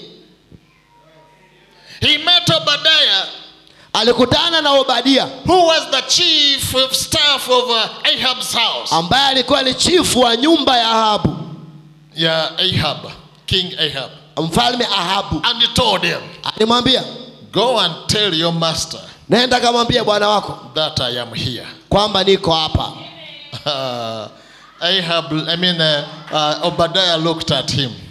He met Obadiah. Alikutana na Obadia, who was the chief of staff of uh, Ahab's house. ambaye alikuwa ni chifu wa nyumba ya Ahabu. Yeah, Ahab, King Ahab. Mfalme Ahabu. And he told him, alimwambia, go and tell your master, nenda kamwambia bwana wako, that I am here. kwamba niko hapa. Uh, Ahab, I mean uh, uh, Obadiah looked at him.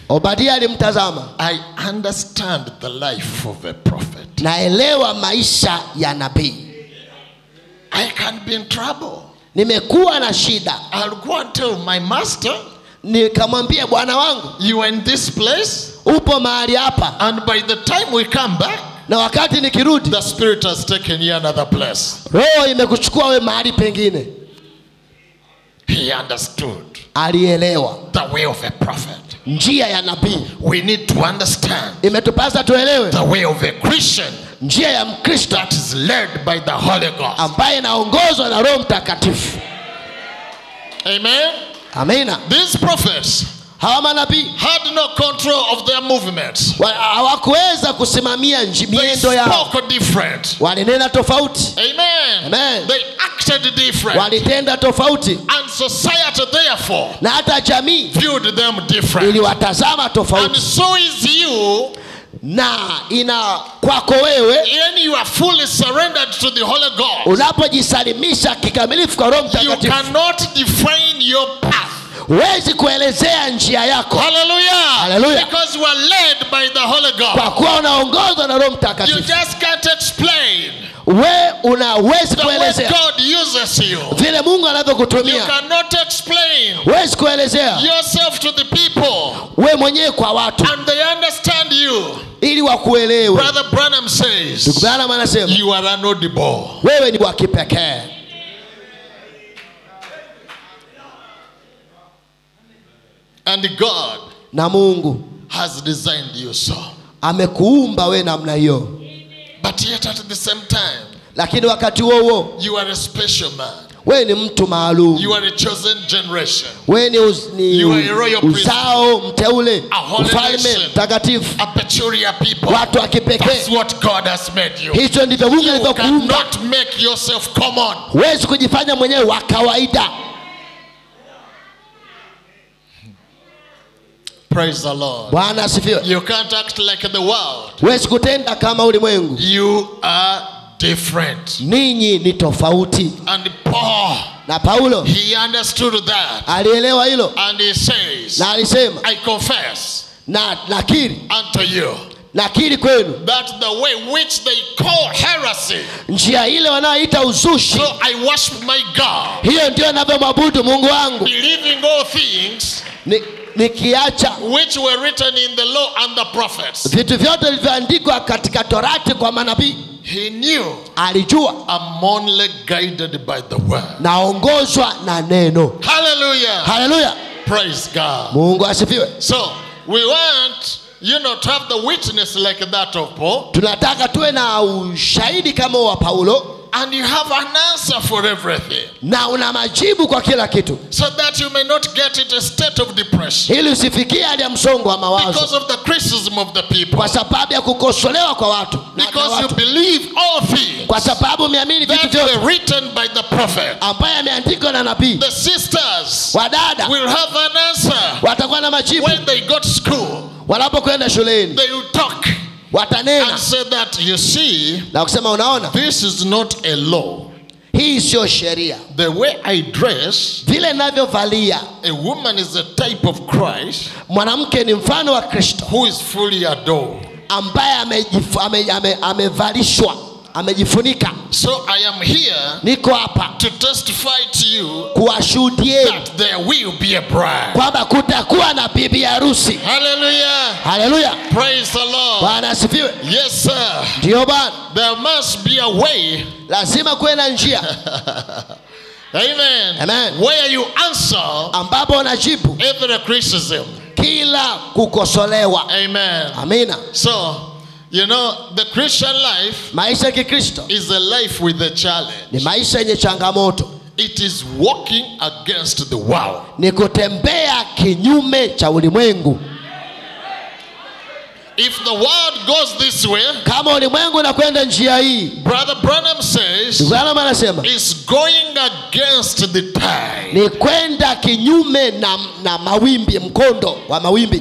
Obadia alimtazama. I understand the life of a prophet. Naelewa maisha ya nabii. I can be in trouble. Nimekuwa na shida. I'll go and tell my master, nikamwambia bwana wangu, you are in this place, upo mahali hapa, and by the time we come back, na wakati nikirudi, the spirit has taken you another place. Roho imekuchukua wewe mahali pengine. He understood. Alielewa the way of a prophet. Njia ya nabii. We need to understand. Imetupasa tuelewe the way of a Christian. Njia ya Mkristo that is led by the Holy Ghost. ambaye inaongozwa na Roho Mtakatifu. Amen. Amina. These prophets hawa manabii had no control of their movements. Hawakuweza kusimamia miendo yao. They spoke different. Walinena tofauti. Amen. Amen. They acted different. Walitenda tofauti. And society therefore na hata jamii viewed them different. iliwatazama tofauti. And so is you. Na ina kwako wewe, when you are fully surrendered to the Holy Ghost, unapojisalimisha kikamilifu kwa Roho Mtakatifu, you cannot define your path. Huwezi kuelezea njia yako. Hallelujah. Hallelujah. Because you are led by the Holy Ghost. Kwa kuwa unaongozwa na Roho Mtakatifu. You just can't explain. We unawezi kuelezea the way God uses you. Vile Mungu anavyokutumia. You cannot explain. Huwezi kuelezea yourself to the people. We mwenyewe kwa watu. And they understand you. Ili wakuelewe. Brother Branham says, Ndugu Branham anasema, you are unaudible. Wewe ni wa kipekee. And God na Mungu has designed you so. Amekuumba we namna hiyo. But yet at the same time, lakini wakati huo huo, you are a special man. We ni mtu maalum. You are a chosen generation. We ni, uz, ni you are a royal uzao mteule, ufalme mtakatifu, a peculiar people. Watu wa kipekee. That's what God has made you. Hicho ndivyo Mungu alivyokuumba. You cannot make yourself common. Huwezi kujifanya mwenyewe wa kawaida. Praise the Lord. Bwana asifiwe. You can't act like the world. Huwezi kutenda kama ulimwengu. You are different. Ninyi ni tofauti. And Paul, na Paulo, he understood that. Alielewa hilo. And he says, na alisema, I confess na nakiri unto you nakiri kwenu that the way which they call heresy, njia ile wanaoita uzushi, so I worship my God, hiyo ndio ninavyomwabudu Mungu wangu, believing all things ni nikiacha which were written in the law and the prophets. Vitu vyote vilivyoandikwa katika Torati kwa manabii. He knew. Alijua. I'm only guided by the word. Naongozwa na neno. Hallelujah. Hallelujah. Praise God. Mungu asifiwe. So, we want, you know, to have the witness like that of Paul. Tunataka tuwe na ushahidi kama wa Paulo. And you have an answer for everything. Na una majibu kwa kila kitu. So that you may not get into a state of depression. Ili usifikie hali ya msongo wa mawazo. Because of the criticism of the people. Kwa sababu ya kukosolewa kwa watu. Because you believe all things. Kwa sababu umeamini vitu vyote. That were written by the prophet. Ambaye ameandikwa na nabii. The sisters. Wadada. Will have an answer. Watakuwa na majibu. When they go to school. Wanapokwenda shuleni. They will talk. Watanena. And say that, you see, na kusema unaona, this is not a law. Hii sio sheria. The way I dress, vile ninavyovalia, a woman is a type of Christ. Mwanamke ni mfano wa Kristo. Who is fully adored. Ambaye amevalishwa, amejifunika. So I am here. Niko hapa to testify to you kuwashuhudia that there will be a bride. Kwamba kutakuwa na bibi harusi. Hallelujah. Hallelujah. Praise the Lord. Bwana asifiwe. Yes sir. Ndio Bwana. There must be a way. Lazima kuwe na njia. Amen. Amen. Where you answer ambapo unajibu every criticism. Kila kukosolewa. Amen. Amina. So, you know, the Christian life, maisha ya Kikristo, is a life with a challenge. Ni maisha yenye changamoto. It is walking against the world. Ni kutembea kinyume cha ulimwengu. If the world goes this way, kama ulimwengu unakwenda njia hii, Brother Branham says, Branham anasema, is going against the tide. Ni kwenda kinyume na, na mawimbi, mkondo wa mawimbi.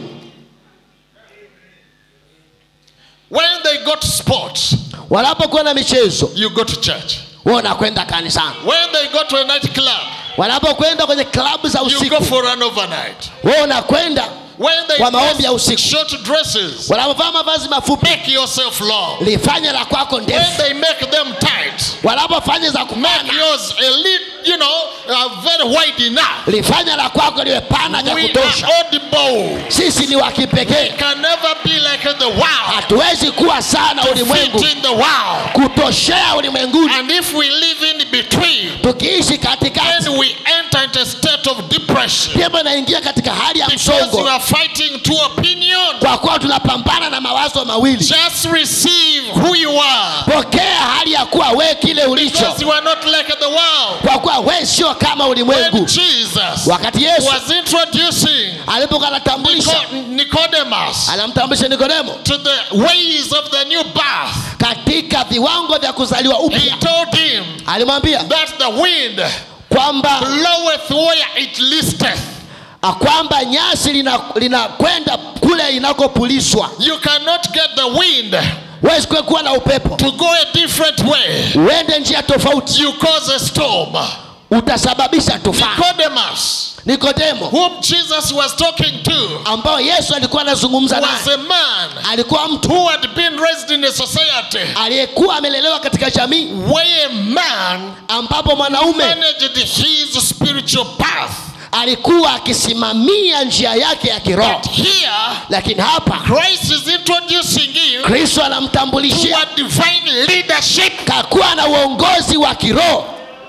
When they go to sports, wanapokuwa na michezo, you go to church. Wewe unakwenda kanisani. When they go to a night club, wanapokwenda kwenye klabu za usiku, you go for an overnight. Wewe unakwenda When they kwa maombi ya dress usiku, short dresses, wanapovaa mavazi mafupi, make yourself long. lifanye la kwako When ndefu. they make them tight, Wanapofanya za make kupana, yours a little, you know, uh, very wide enough. lifanye la kwako liwe pana ya We kutosha. are audible. Sisi ni wa kipekee. Can never be like the world. Hatuwezi kuwa sana ulimwengu, Fit in the world. kutoshea ulimwenguni. And if we live in between, Tukiishi katikati, then we enter into a state of depression. pia tunaingia katika hali ya Because you msongo, are fighting two opinions. kwa kuwa tunapambana na mawazo mawili. Just receive who you are. Pokea hali ya kuwa we kile ulicho, Because you are not like the world. kwa kuwa we sio kama ulimwengu. When Jesus Wakati Yesu was introducing alipokuwa anatambulisha, Nico- Nicodemus anamtambulisha Nikodemo to the ways of the new birth, katika viwango vya kuzaliwa he upya, told him alimwambia that the wind kwamba bloweth where it listeth. kwamba nyasi linakwenda lina kule inakopulizwa. You cannot get the wind Huwezi kuwa na upepo to go a different way. uende njia tofauti, You cause a storm. utasababisha tufani. Nicodemus, Nikodemo whom Jesus was talking to, ambao Yesu alikuwa anazungumza was naye, a man alikuwa mtu who had been raised in a society aliyekuwa amelelewa katika jamii where a man ambapo mwanaume managed his spiritual path. alikuwa akisimamia njia yake ya kiroho. But here, Lakini hapa Christ is introducing him Kristo to anamtambulishia a divine leadership. kakuwa na uongozi wa kiroho.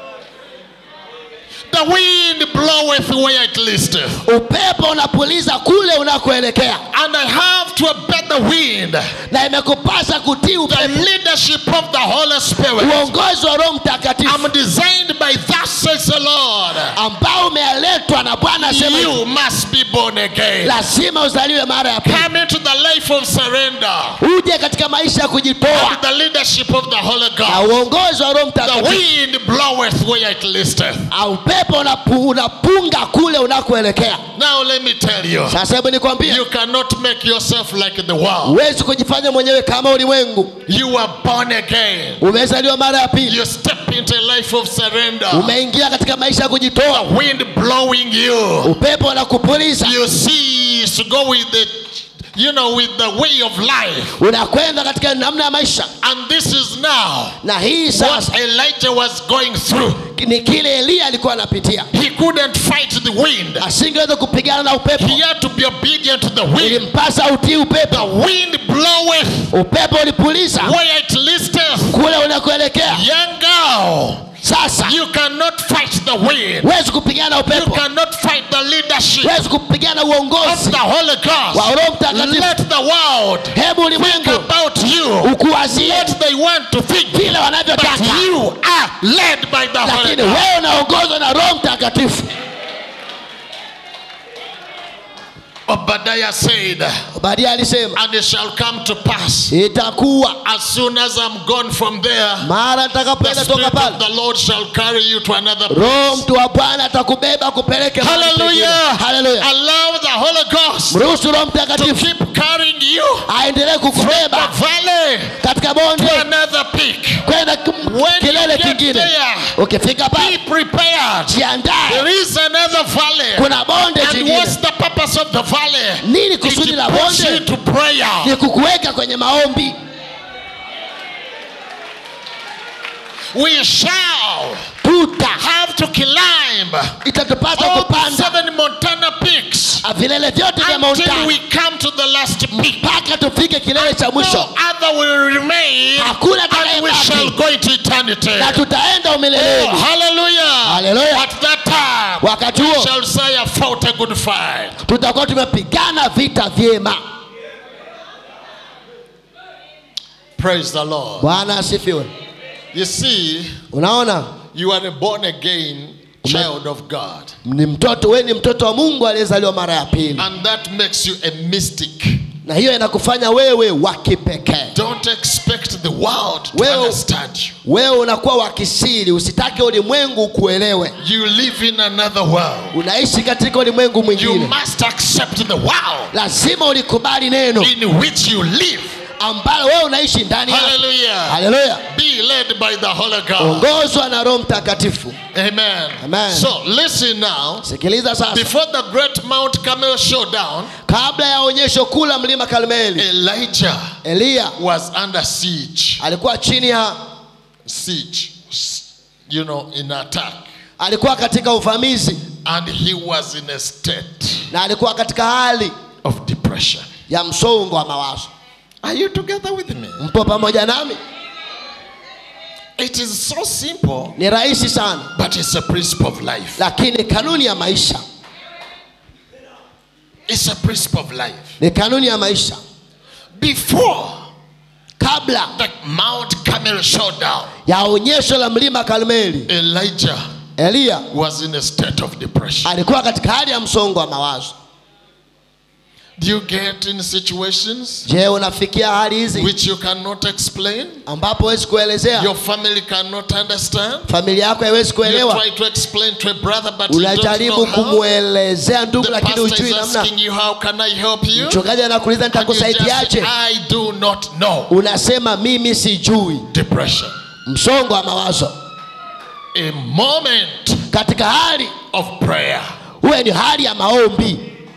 The wind bloweth where it listeth. Upepo unapuliza kule unakoelekea, And I have to obey the wind, na imekupasa kutii the upepo, leadership of the Holy Spirit. uongozi wa Roho Mtakatifu I'm designed by thus says the Lord. ambao umeletwa na Bwana. Asema You must be born again. lazima uzaliwe mara ya pili, Come into the life of surrender uje katika maisha ya kujitoa and the leadership of the Holy na God. uongozi wa Roho The Mtakatifu. wind bloweth where it listeth. Upepo unapu, unapunga kule unakoelekea. Now let me tell you, Sasa hebu nikwambie, you cannot make yourself like the world. huwezi kujifanya mwenyewe kama ulimwengu. You are born again. Umezaliwa mara ya pili, You step into a life of surrender. umeingia katika maisha ya kujitoa. Wind blowing you. Upepo unakupuliza, You see to go with the, you know, with the way of life. unakwenda katika namna ya maisha. And this is now Na hii what sasa Elijah was going through. ni kile Elia alikuwa anapitia. He couldn't fight the wind. Asingeweza kupigana na upepo, He had to be obedient to the wind. ilimpasa utii The upepo. wind bloweth Upepo ulipuliza where it listeth. kule unakoelekea. Young girl, Sasa you cannot fight the wind. huwezi kupigana na You upepo, cannot fight the leadership huwezi kupigana of uongozi the Holy wa Ghost. Roho Mtakatifu. Let the world Hebu think ulimwengu about you ukuwazie what they want to think. vile But wanavyotaka, you are led by the Holy lakini Ghost. wewe unaongozwa na Roho Mtakatifu. Obadiah said, Obadia alisema, and it shall come to pass, itakuwa as soon as I'm gone from there, mara the nitakapoenda toka Spirit of pale, the Lord shall carry you to another place. Roho mtu wa Bwana atakubeba kupeleke mahali pengine. Hallelujah. Haleluya. Allow the Holy Ghost Mruhusu Roho to Mtakatifu keep carrying you aendelee from kukubeba the valley katika to bonde another peak. kwenda k- When kilele you get kingine. there, Ukifika be pale, prepared. jiandae, There is another valley. kuna bonde And jingine. what's the purpose of the valley? Nini It kusudi la puts you bonde? to prayer. Ni kukuweka kwenye maombi. We shall Tuta have to climb itatupasa all the kupanda seven Montana peaks vilele vyote vya Mount until we Tana come to the last peak. mpaka tufike kilele cha No mwisho. other will remain, Hakuna and we shall atakayebaki go into eternity. na tutaenda Oh, umileleni. hallelujah. Haleluya. At that time, Wakati we huo shall say, I fought a good fight. tutakuwa tumepigana vita vyema. Praise the Lord. Bwana asifiwe. You see, Unaona, you are a born again child of God. ni mtoto, wewe ni mtoto wa Mungu aliyezaliwa mara ya pili, And that makes you a mystic. na hiyo inakufanya wewe wa kipekee. Don't expect the world to Well- understand you. Wewe unakuwa wa kisiri, usitake ulimwengu kuelewe. You live in another world. Unaishi katika ulimwengu You mwingine, must accept the world lazima ulikubali neno in which you live. ambalo wewe unaishi ndani yake. Hallelujah. Hallelujah. Be led by the Holy God. Ongozwa na Roho Mtakatifu. Amen. Amen. So listen now. Sikiliza sasa. Before the great Mount Carmel showdown, kabla ya onyesho kula mlima Karmeli, Elijah Elia was under siege. alikuwa chini ya Siege. You know, in attack. alikuwa katika uvamizi, And he was in a state na alikuwa katika hali of depression. ya msongo wa mawazo. Are you together with me? Mpo pamoja nami? It is so simple, Ni rahisi sana, but it's a principle of life. lakini kanuni ya maisha. It's a principle of life. Ni kanuni ya maisha. Before Kabla the Mount Carmel showdown, ya onyesho la mlima Karmeli, Elijah Elia was in a state of depression. alikuwa katika hali ya msongo wa mawazo. Do you get in situations Je, unafikia hali hizi which you cannot explain? ambapo huwezi kuelezea? Your family cannot understand? Familia yako haiwezi You kuelewa. try to explain to a brother, but you don't Unajaribu know how. kumuelezea ndugu, The lakini pastor hujui is namna. asking you, how can I help you? Mchungaji anakuuliza And you just say, nitakusaidiaje? I do not know. Unasema mimi sijui. Depression. Msongo wa mawazo. A moment Katika hali of prayer. uwe ni hali ya maombi.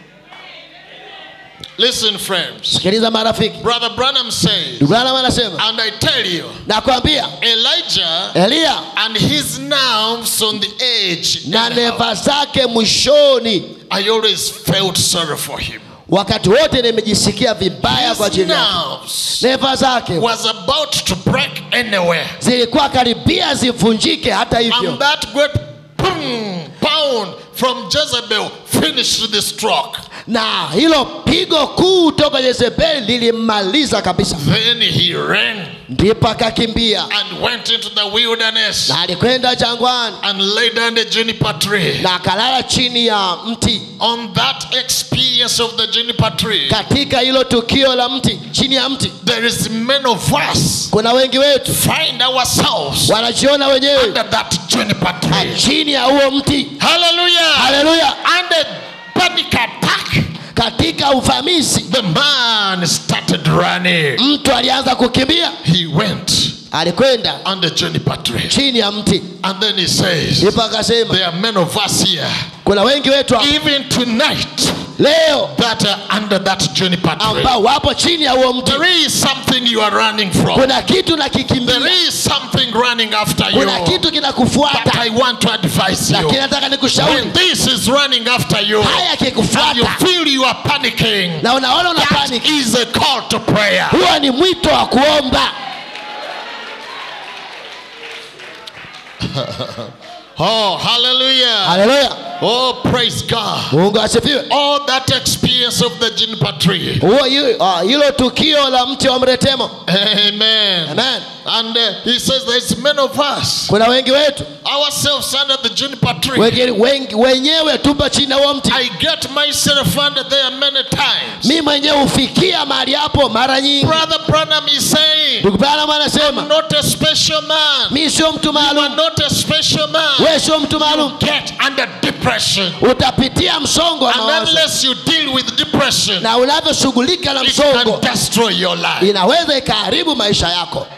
Listen, friends. Sikiliza marafiki. Brother Branham says, Ndugu Branham anasema, and I tell you, nakwambia Elijah Elia and his nerves on the edge. na anyhow, neva zake mwishoni, I always felt sorry for him. wakati wote nimejisikia vibaya kwa His ajili yake. nerves Neva zake was about to break anywhere. zilikuwa karibia zivunjike. Hata hivyo, And that great boom, pound from Jezebel finished the stroke. na hilo pigo kuu toka Jezebeli lilimaliza kabisa. Then he ran Ndipo akakimbia and went into the wilderness na alikwenda jangwani and lay down the juniper tree. na akalala chini ya mti. On that experience of the juniper tree, Katika hilo tukio la mti, chini ya mti, there is many of us kuna wengi wetu find ourselves wanajiona wenyewe under that juniper tree. chini ya huo mti. Hallelujah. Haleluya. And a panic attack. Katika uvamizi, The man started running. mtu alianza kukimbia, He went alikwenda under juniper tree. chini ya mti. And then he says, Ndipo akasema, there are many of us here, kuna wengi wetu hapa even tonight, leo that are under that juniper tree. ambao wapo chini ya huo mti. There is something you are running from. Kuna kitu There nakikimbia, is something running after you. kuna kitu But kinakufuata, I want to advise you. lakini nataka nikushauri, When this is running after you, haya and you yakikufuata feel you are panicking, na unaona una that panic, is a call to prayer. huo ni mwito wa kuomba. Oh, hallelujah. Haleluya. Oh, praise God. Mungu asifiwe. All that experience of the juniper tree. Huo hilo ah, hilo tukio la mti wa mretemo. Amen. Amen. And uh, he says there's many of us, Kuna wengi wetu ourselves under the juniper tree. wengi, wengi, wenyewe tupo chini ya huo mti. I get myself under there many times. Mimi mwenyewe hufikia mahali hapo mara nyingi. Brother Branham is saying, Ndugu Branham I'm anasema, not a special man. mimi sio mtu You are maalum. not a special man. Wewe sio mtu maalum. Get under depression. Utapitia msongo wa And mawazo, unless you deal with depression, na unavyoshughulika na it msongo can destroy your life. inaweza ikaharibu maisha yako.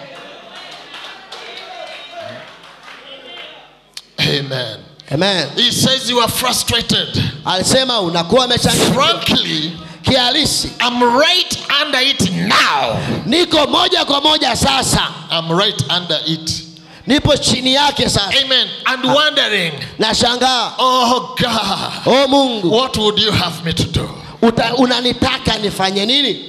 Amen. Amen. He says you are frustrated. Alisema unakuwa umechanganyikiwa. Frankly, Kihalisi, I'm right under it now. niko moja kwa moja sasa, I'm right under it. nipo chini yake sasa. Amen. And wondering, Nashangaa, oh God, oh Mungu, what would you have me to do? uta, unanitaka nifanye nini?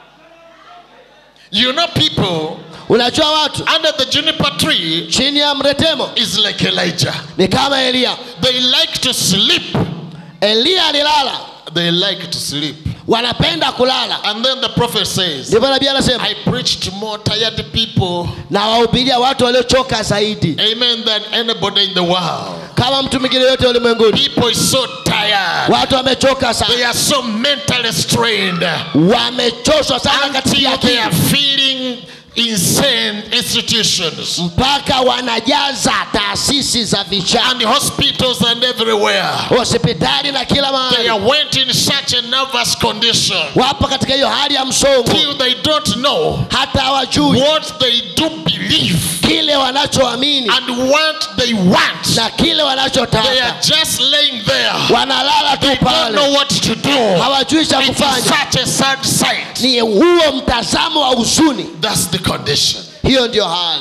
You know, people Unajua watu under the juniper tree chini ya mretemo is like Elijah. ni kama Elia. They like to sleep. Elia alilala, They like to sleep. wanapenda kulala. And then the prophet says, Ndipo nabii anasema, I preach to more tired people, na wahubiria watu waliochoka zaidi amen, than anybody in the world. kama mtu mwingine yote ulimwenguni. People is so tired. Watu wamechoka They sana, are so mentally strained wamechoshwa sana katika until they akili, are feeling insane institutions. Mpaka wanajaza taasisi za vijana. And hospitals and everywhere. Hospitali na kila mahali. They are went in such a nervous condition. Wapo katika hiyo hali ya msongo. Till they don't know. Hata hawajui. What they do believe. Kile wanachoamini. And what they want. Na kile wanachotaka. They are just laying there. Wanalala tu pale. They don't know what to do. Hawajui cha kufanya. It is such a sad sight. Ni huo mtazamo wa huzuni. That's the condition. Hiyo ndio hali.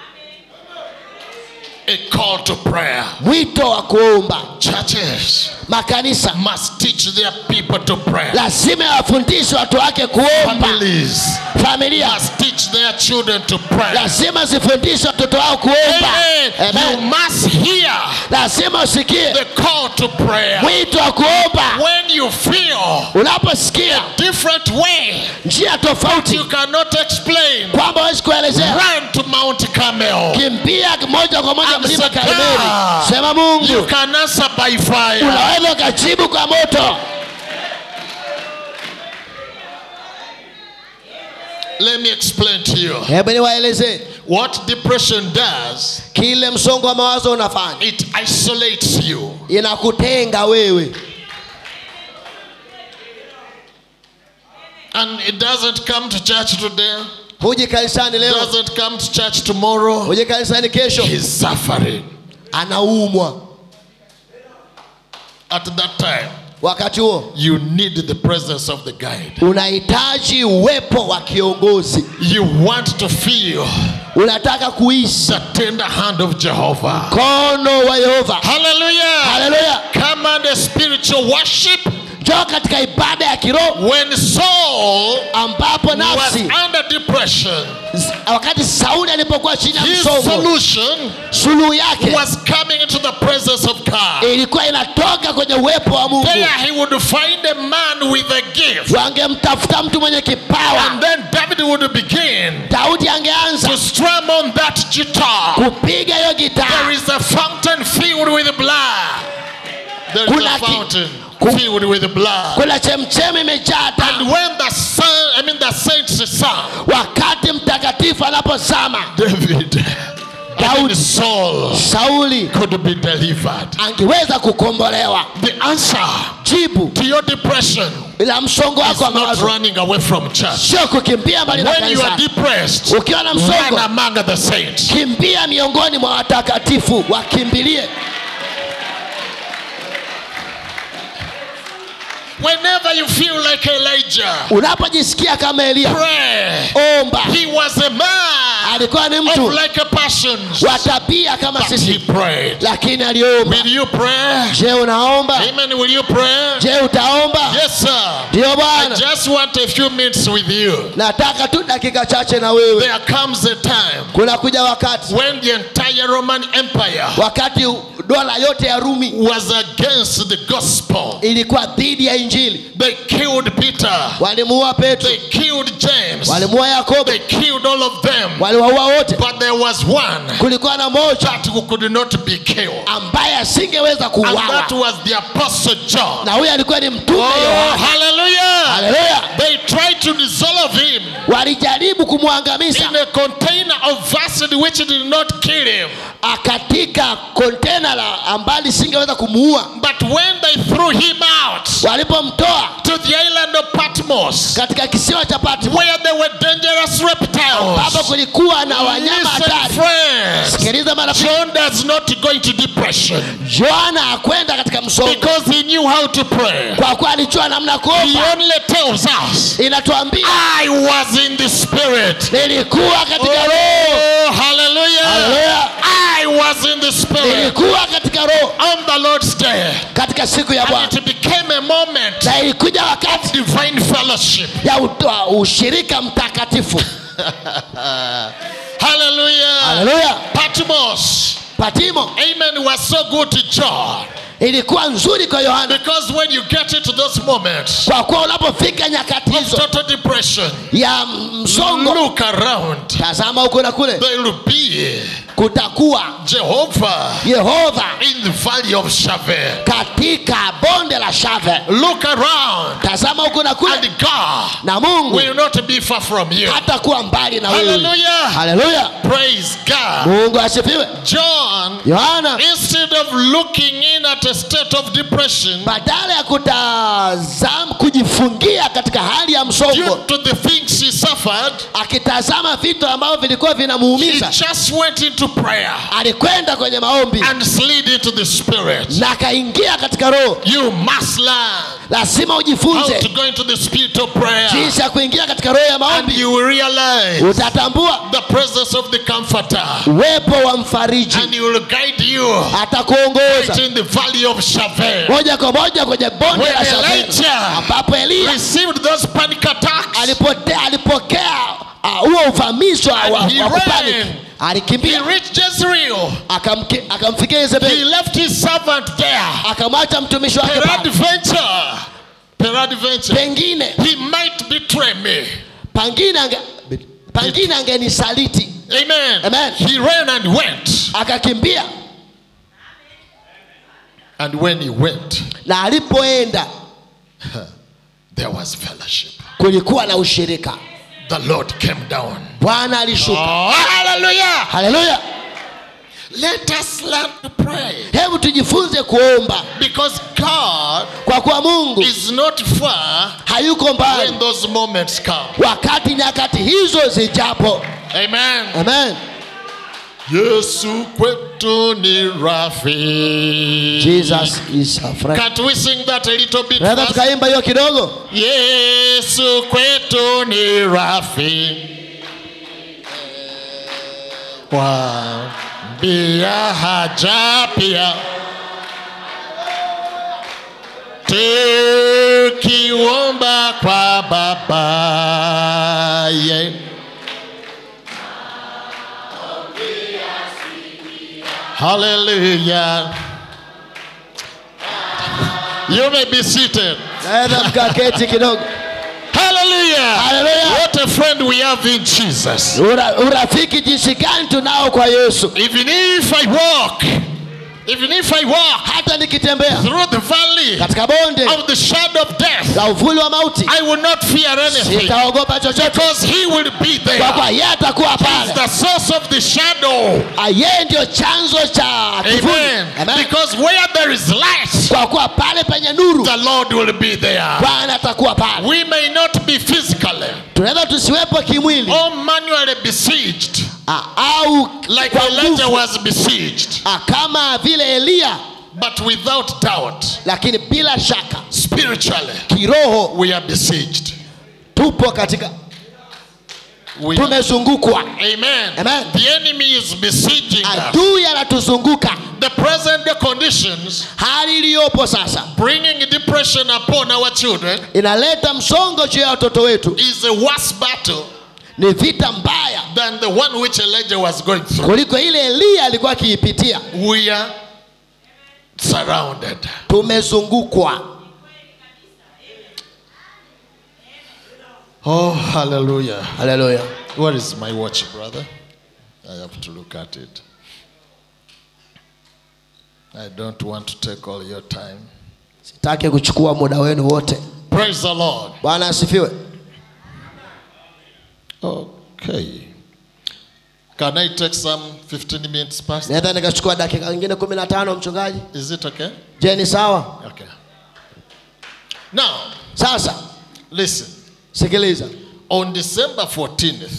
A call to prayer. Mwito wa kuomba. Churches, makanisa must teach their people to pray. Lazima wafundishe watu wake kuomba. Families, familia must teach their children to pray. Lazima zifundishe watoto wao kuomba. Amen. Amen. You must hear. Lazima usikie the call to prayer. Mwito wa kuomba. When you feel unaposikia different way, njia tofauti you cannot explain, kwamba huwezi kuelezea, run to Mount Carmel. Kimbia moja kwa moja mlima Karmeli. Sema Mungu, you can answer by fire. Unaweza kujibu kwa moto. Let me explain to you. Hebu niwaeleze what depression does. Kile msongo wa mawazo unafanya, it isolates you. Inakutenga wewe. And it doesn't come to church today. Huji kanisani leo. Doesn't come to church tomorrow. Huji kanisani kesho. He's suffering. Anaumwa. At that time, wakati huo, you need the presence of the guide. Unahitaji uwepo wa kiongozi. You want to feel. Unataka kuhisi the tender hand of Jehovah. Mkono wa Yehova. Hallelujah. Hallelujah. Come on the spiritual worship. Njoo katika ibada ya kiroho. When Saul ambapo nafsi was under depression, wakati Sauli alipokuwa chini ya msongo, his solution suluhu yake was coming into the presence of God. Ilikuwa inatoka kwenye uwepo wa Mungu. There he would find a man with a gift. Wangemtafuta mtu mwenye kipawa. And then David would begin. Daudi angeanza to strum on that guitar. Kupiga hiyo gitaa. There is a fountain filled with blood. There is Kuna a fountain filled with blood. Kuna chemchemi imejaa damu. And when the sun, I mean the saints sang, wakati mtakatifu anapozama, David, Daudi, Saul, Sauli could be delivered. Angeweza kukombolewa. The answer jibu to your depression ila msongo wako wa mawazo, not running away from church. Sio kukimbia mbali na kanisa. When you are depressed, ukiwa na msongo, run among the saints. Kimbia miongoni mwa watakatifu, wakimbilie. Whenever you feel like Elijah, unapojisikia kama Elia, pray. Omba. He was a man alikuwa ni mtu of like a passions, wa tabia kama but sisi, he prayed. Lakini aliomba. Will you pray? Je, unaomba? Amen. Will you pray? Je, utaomba? Yes, sir. Ndio I Bwana. just want a few minutes with you. Nataka tu dakika chache na wewe. There comes a time kuna kuja wakati when the entire Roman Empire, wakati dola yote ya Rumi was against the gospel. Ilikuwa dhidi ya injili. They killed Peter. Walimuua Petro. They killed James. Walimuua Yakobo. They killed all of them. Waliwaua wote. But there was one kulikuwa na mmoja that who could not be killed. ambaye asingeweza kuuawa. And that was the apostle John. Na huyo alikuwa ni mtume Yohana. Oh, hallelujah. Hallelujah. They tried to dissolve him. Walijaribu kumwangamiza. In a container of acid which did not kill him. Akatika container la ambali singeweza kumuua. But when they threw him out, walipomtoa to the island of Patmos, katika kisiwa cha Patmos, where there were dangerous reptiles, ambapo kulikuwa na wanyama hatari. Sikiliza marafiki, John does not go into depression. Yohana hakwenda katika msongo. Because he knew how to pray. Kwa kuwa alijua namna kuomba. He only tells us, inatuambia, I was in the spirit. Nilikuwa katika oh, roho. Hallelujah. Hallelujah. I was in the spirit. Nilikuwa katika roho. On the Lord's day. Katika siku ya Bwana. And it became a moment. Na ilikuja wakati divine fellowship. Ya ushirika mtakatifu. Hallelujah. Hallelujah. Patmos. Patimo. Amen. Was so good to John. Ilikuwa nzuri kwa Yohana. Because when you get into those moments, kwa kuwa unapofika nyakati hizo, total depression, ya msongo, look around. Tazama huko na kule. There will be kutakuwa Jehovah Yehova in the valley of Shaveh. katika bonde la Shave. Look around, Tazama huko na kule, and God na Mungu will not be far from you. hata kuwa mbali na wewe. Hallelujah. Haleluya. Praise God. Mungu asifiwe. John, Yohana instead of looking in at a state of depression badala ya kutazama kujifungia katika hali ya due msongo, to the things he suffered, akitazama vitu ambavyo vilikuwa he vinamuumiza, just went into prayer alikwenda kwenye maombi and slid into the spirit. na akaingia katika roho. You must learn Lazima how to ujifunze go into the spirit of prayer, jinsi ya kuingia katika roho ya and maombi. you will realize Utatambua the presence of the Comforter, uwepo wa mfariji, and he will guide you right atakuongoza in the valley of Shaveh. moja kwa moja kwenye bonde When la Shaveh, Elijah ambapo Elia received those panic attacks, alipotea alipokea uh, huo uvamizi wa, wa, And he wa kupanic. ran. he Alikimbia reached Jezreel. akamki- akamfikia He Yezebeli, left his servant there. akamwacha mtumishi wake pale. Peradventure, peradventure, Pengine he might betray me. pengine ange pengine angenisaliti. Amen. Amen. He ran and went. Akakimbia, And when he went, na alipoenda there was fellowship. kulikuwa na ushirika. The Lord came down. Bwana alishuka. Oh, hallelujah. Haleluya. Let us learn to pray. Hebu tujifunze kuomba, Because God kwa kuwa Mungu is not far hayuko mbali when those moments come. wakati nyakati hizo zijapo. Amen. Amen. Yesu kwetu ni rafiki. Jesus is a friend. Can't we sing that a little bit Tunaweza fast? tukaimba hiyo kidogo? Yesu kwetu ni rafiki. Wambia haja pia. Tukiomba kwa Baba. Yeah. Hallelujah. You may be seated. Naweza mkaketi kidogo. Hallelujah. Hallelujah. What a friend we have in Jesus. Ura, urafiki jinsi gani tunao kwa Yesu. Even if I walk, even if I walk Hata nikitembea through the valley katika bonde of the shadow of death, la uvuli wa mauti, I will not fear anything, sitaogopa chochote, because he will be there. kwa kuwa yeye atakuwa He's pale. the source of the shadow. Yeye ndio chanzo cha kivuli. Amen. Amen. Because where there is light, Kwa kuwa pale penye nuru, the Lord will be there. Bwana atakuwa pale. We may not be physically Tunaweza tusiwepo kimwili or manually besieged, a, au like kwa Elijah nguvu, was besieged, a, kama vile Elia, but without doubt, lakini bila shaka spiritually, kiroho we are besieged. tupo katika We are, tumezungukwa. amen. Amen. The enemy is besieging us. Adui anatuzunguka. The present conditions Hali iliyopo sasa bringing depression upon our children inaleta msongo juu ya watoto wetu. is a worse battle Ni vita mbaya than the one which Elijah was going through. kuliko ile Elia alikuwa akiipitia. We are surrounded. Tumezungukwa. Oh, hallelujah. Haleluya. Where is my watch, brother? I have to look at it. I don't want to take all your time. Sitaki kuchukua muda wenu wote. Praise the Lord. Bwana asifiwe. Okay. Can I take some fifteen minutes past? Naweza nikachukua dakika nyingine kumi na tano mchungaji? Is it okay? Je, ni sawa? Okay. Now, Sasa listen. sikiliza. On December fourteenth,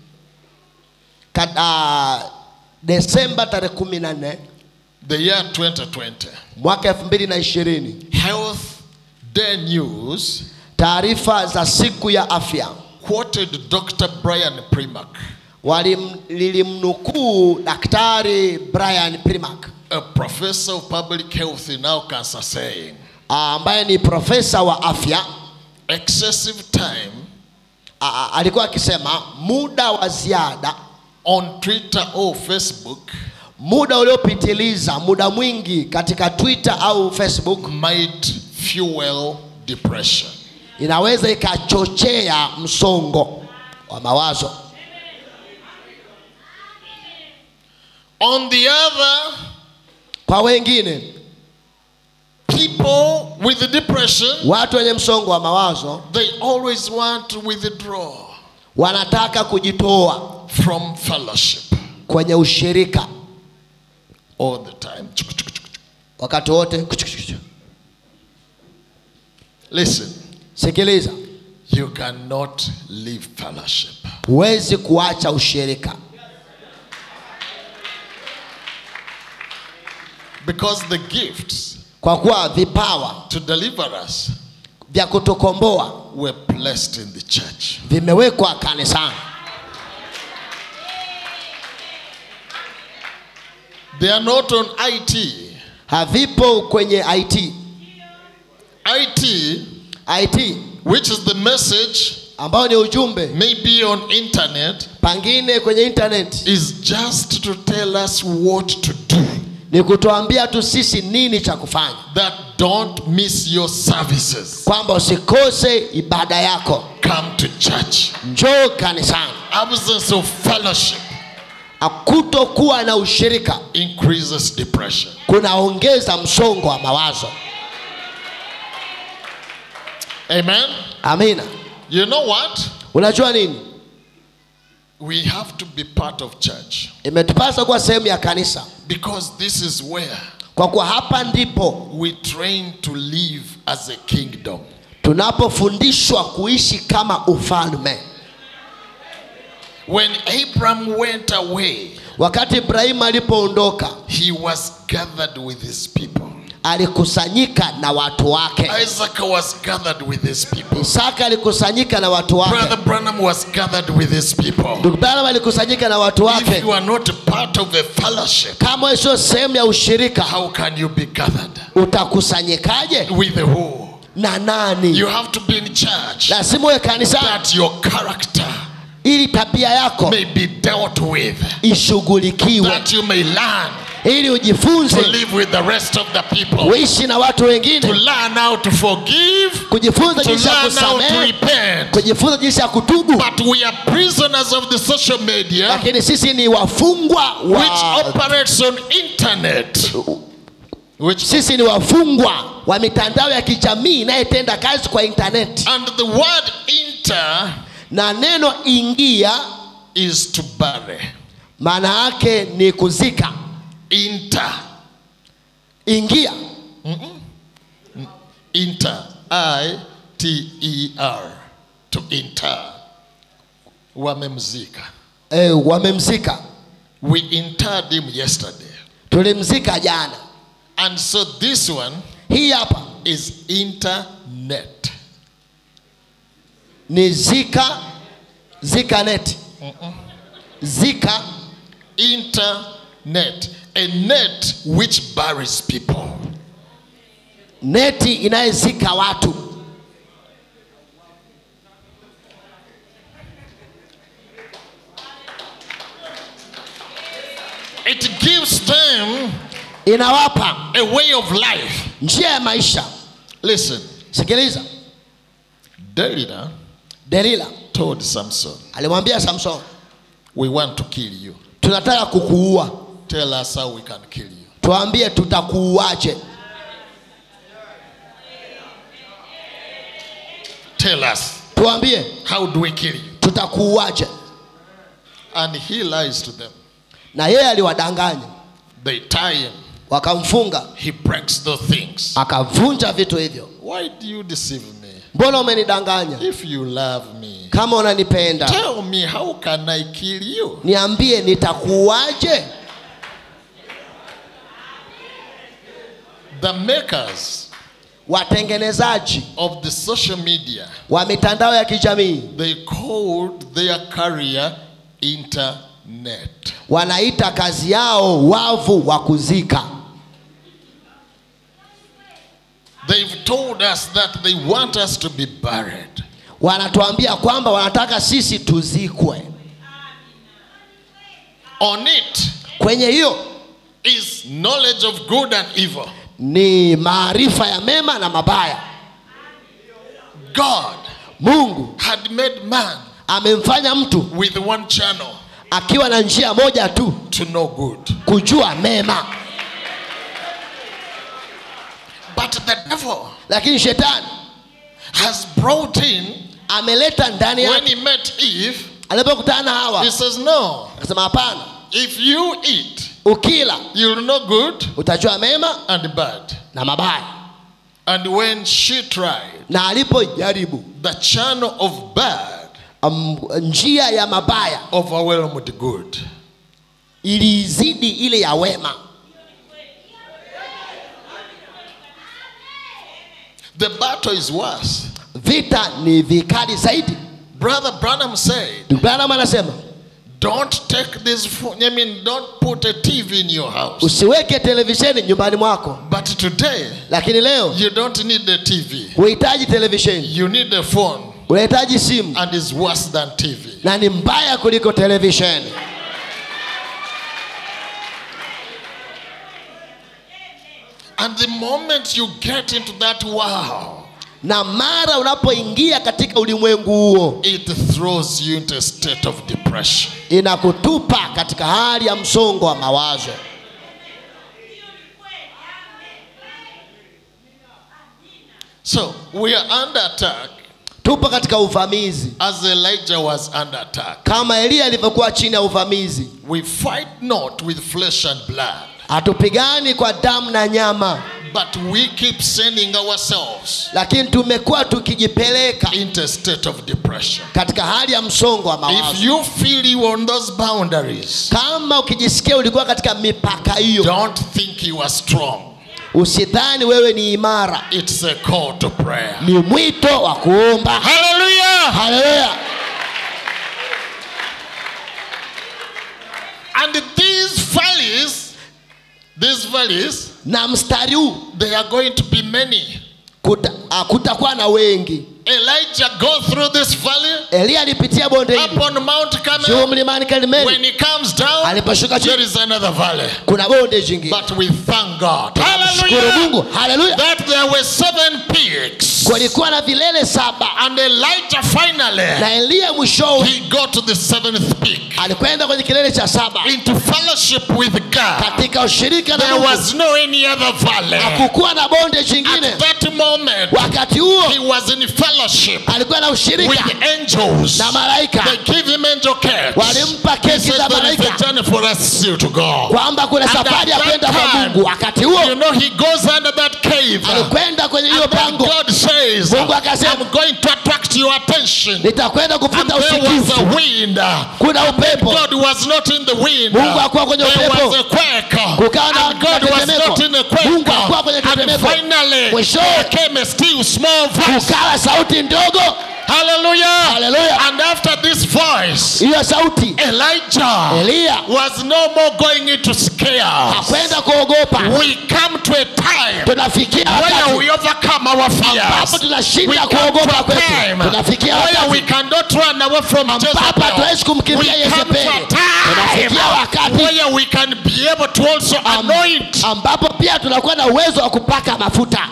Kada Desemba tarehe kumi na nne the year twenty twenty, mwaka elfu mbili na ishirini, Health Day News taarifa za siku ya afya quoted Doctor Brian Primack, lilimnukuu Daktari Brian Primack, a professor of public health in Arkansas, saying, ambaye ni profesa wa afya. excessive time A, a, alikuwa akisema muda wa ziada on Twitter or Facebook muda uliopitiliza, muda mwingi katika Twitter au Facebook might fuel depression. inaweza ikachochea msongo wa mawazo. On the other, kwa wengine, people with depression, watu wenye msongo wa mawazo, they always want to withdraw, wanataka kujitoa from fellowship, kwenye ushirika all the time. wakati wote. Listen, sikiliza, you cannot leave fellowship. huwezi kuacha ushirika, because the gifts, kwa kuwa vipawa to deliver us, vya kutukomboa were placed in the church. vimewekwa kanisani. They are not on I T. Havipo kwenye I T. I T, I T, which is the message, ambao ni ujumbe, maybe on internet, pangine kwenye internet, is just to tell us what to do. ni kutuambia tu sisi nini cha kufanya. That don't miss your services. Kwamba usikose ibada yako. Come to church. Njoo kanisani. Absence of fellowship akutokuwa na ushirika increases depression. kunaongeza msongo wa mawazo. Amen. Amina. You know what? Unajua nini? We have to be part of church. Imetupasa kuwa sehemu ya kanisa. Because this is where kwa kuwa hapa ndipo we train to live as a kingdom. tunapofundishwa kuishi kama ufalme. When Abraham went away, wakati Ibrahim alipoondoka, he was gathered with his people. alikusanyika na watu wake. Isaac was gathered with his people. Isaka alikusanyika na watu wake. Brother Branham was gathered with his people. Ndugu Branham alikusanyika na watu wake. If you are not part of a fellowship, kama sio sehemu ya ushirika, how can you be gathered? Utakusanyikaje? With who? Na nani? You have to be in church. Lazima uwe kanisani. That your character ili tabia yako may be dealt with. ishughulikiwe. That you may learn ili ujifunze to live with the rest of the people. uishi na watu wengine. To learn how to forgive. Kujifunza to jinsi ya learn how to kusamehe. repent. Kujifunza jinsi ya kutubu. But we are prisoners of the social media. Lakini sisi ni wafungwa wa which operates on internet. Which sisi ni wafungwa wa mitandao ya kijamii inayotenda kazi kwa internet. And the word inter, na neno ingia, is to bury. maana yake ni kuzika. Inter. Ingia. Mm-mm. Inter. I T E R. To inter. Wamemzika. Eh, wamemzika. We interred him yesterday. Tulimzika jana. And so this one, hii hapa, is internet. Ni zika, zika net. Mm-mm. Zika. Internet. A net which buries people. Neti inayezika watu. It gives them inawapa a way of life. Njia ya maisha. Listen. Sikiliza. Delilah, Delilah told Samson, alimwambia Samson, we want to kill you. Tunataka kukuua. Tell us how we can kill you. Tuambie tutakuuaje. Tell us. Tuambie how do we kill you? Tutakuuaje. And he lies to them. Na yeye aliwadanganya. They tie him. Wakamfunga. He breaks the things. Akavunja vitu hivyo. Why do you deceive me? Mbona umenidanganya? If you love me, kama unanipenda, tell me how can I kill you? Niambie nitakuuaje. The makers, watengenezaji of the social media, wa mitandao ya kijamii, they called their career internet. Wanaita kazi yao wavu wa kuzika. They've told us that they want us to be buried. Wanatuambia kwamba wanataka sisi tuzikwe. On it, kwenye hiyo, is knowledge of good and evil. Ni maarifa ya mema na mabaya. God, Mungu, had made man, amemfanya mtu with one channel. akiwa na njia moja tu, to know good. kujua mema. But the devil Lakini shetani has brought in, ameleta ndani when yake, he met Eve, alipokutana na Hawa he says, no, akasema hapana, if you eat, ukila you'll know good utajua mema and bad. na mabaya. And when she tried Na alipojaribu, the channel of bad, um, njia ya mabaya overwhelmed good. ilizidi ile ya wema. The battle is worse. Vita ni vikali zaidi. Brother Branham said, Branham anasema, don't take this phone, I mean, don't put a T V in your house. usiweke televisheni nyumbani mwako. But today, Lakini leo you don't need the T V. huhitaji televisheni, You need a phone, unahitaji simu, and it's worse than T V. na ni mbaya kuliko televisheni. And the moment you get into that wow, Na mara unapoingia katika ulimwengu huo, it throws you into a state of depression. inakutupa katika hali ya msongo wa mawazo. So we are under attack Tupo katika uvamizi as Elijah was under attack. kama Elia alivyokuwa chini ya uvamizi. We fight not with flesh and blood, Hatupigani kwa damu na nyama, but we keep sending ourselves lakini tumekuwa tukijipeleka into a state of depression. katika hali ya msongo wa If mawazo. you feel you on those boundaries, Kama ukijisikia ulikuwa katika mipaka hiyo, don't think you are strong. usidhani wewe ni imara. It's a call to prayer. Ni mwito wa kuomba. Hallelujah! Haleluya. And these valleys, these valleys, Na mstari huu they are going to be many. kuta, uh, kutakuwa na wengi. Elijah go through this valley Elia alipitia bonde hili upon Mount juu Carmel. mlimani Karmeli. When he comes down, Aliposhuka there chini is another valley. kuna bonde jingine. But we thank God, Shukuru hallelujah, Mungu. Haleluya. that there were seven peaks. Kulikuwa na vilele saba, And Elijah finally, na Elia mwishowe he got to the seventh peak, alikwenda kwenye kilele cha saba into fellowship with God. katika ushirika na There Mungu. was no any other valley. Hakukuwa na bonde jingine. At that moment, Wakati huo he was in fellowship alikuwa na ushirika with angels. na malaika. They give him angel cakes. Walimpa He keki says za there is a malaika journey for us still to go. kwamba kuna And safari ya at kwenda that kwa time, Mungu. Wakati huo you know, he goes under that cave. alikwenda kwenye hiyo And then pango. God says, Mungu akasema, I'm going to attract your attention. nitakwenda And kuvuta there was a usikivu. wind. Kuna upepo. God was not in the wind. Mungu hakuwa kwenye There upepo. was a quake. Kukawa na And God was tetemeko. not in the quake. Mungu hakuwa kwenye And tetemeko. finally, Mwishowe, there came a still small voice. kukawa sauti ndogo. Hallelujah. Hallelujah. And after this voice, Hiyo sauti, Elijah Elia was no more going into scare. hakwenda kuogopa. We come to a time Tunafikia where wakati we overcome our ambapo fears. We tunashinda come to kuogopa a kwetu. time Tunafikia where we wakati cannot run away from ambapo Jezebel. hatuwezi We kumkimbia come to Yezebeli. a time Tunafikia wakati where we can be able to also am- anoint. ambapo pia tunakuwa na uwezo wa kupaka mafuta.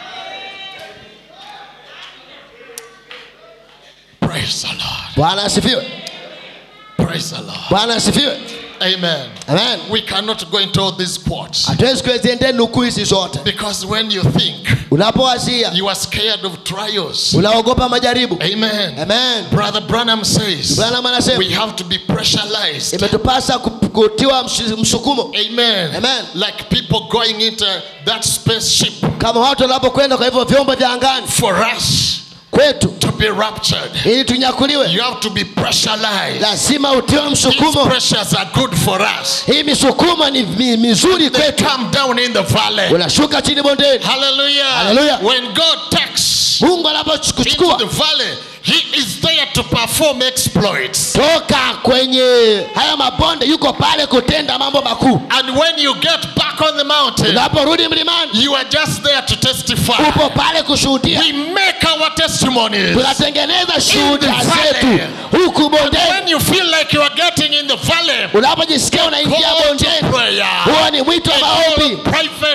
Praise the Lord. Bwana asifiwe. Praise the Lord. Bwana asifiwe. Amen. Amen. We cannot go into all these quotes. Hatuwezi kuziendea nukuu hizi zote. Because when you think, Unapowazia you are scared of trials. unaogopa majaribu. Amen. Amen. Brother Branham says, Branham anasema we have to be pressurized. imetupasa ku- kutiwa ms- msukumo. Amen. Amen. Like people going into that spaceship. Kama watu wanapokwenda kwa hivyo vyombo vya angani For us kwetu to be raptured, ili tunyakuliwe, you have to be pressurized. lazima utiwe These msukumo. pressures are good for us. Hii misukumo ni mi- mizuri They kwetu. come down in the valley. Unashuka chini bondeni. Hallelujah. Hallelujah. When God takes Mungu into anapokuchukua the valley, he is there to perform exploits. toka kwenye haya mabonde, yuko pale kutenda mambo makuu. And when you get back on the mountain, Unaporudi mlimani, you are just there to testify. upo pale kushuhudia. We make our testimonies. Tunatengeneza shuhuda In the zetu valley. huku bondeni. When you feel like you are getting in the valley, Unapojisikia unaingia call to bondeni, prayer. huo ni mwito wa A maombi. private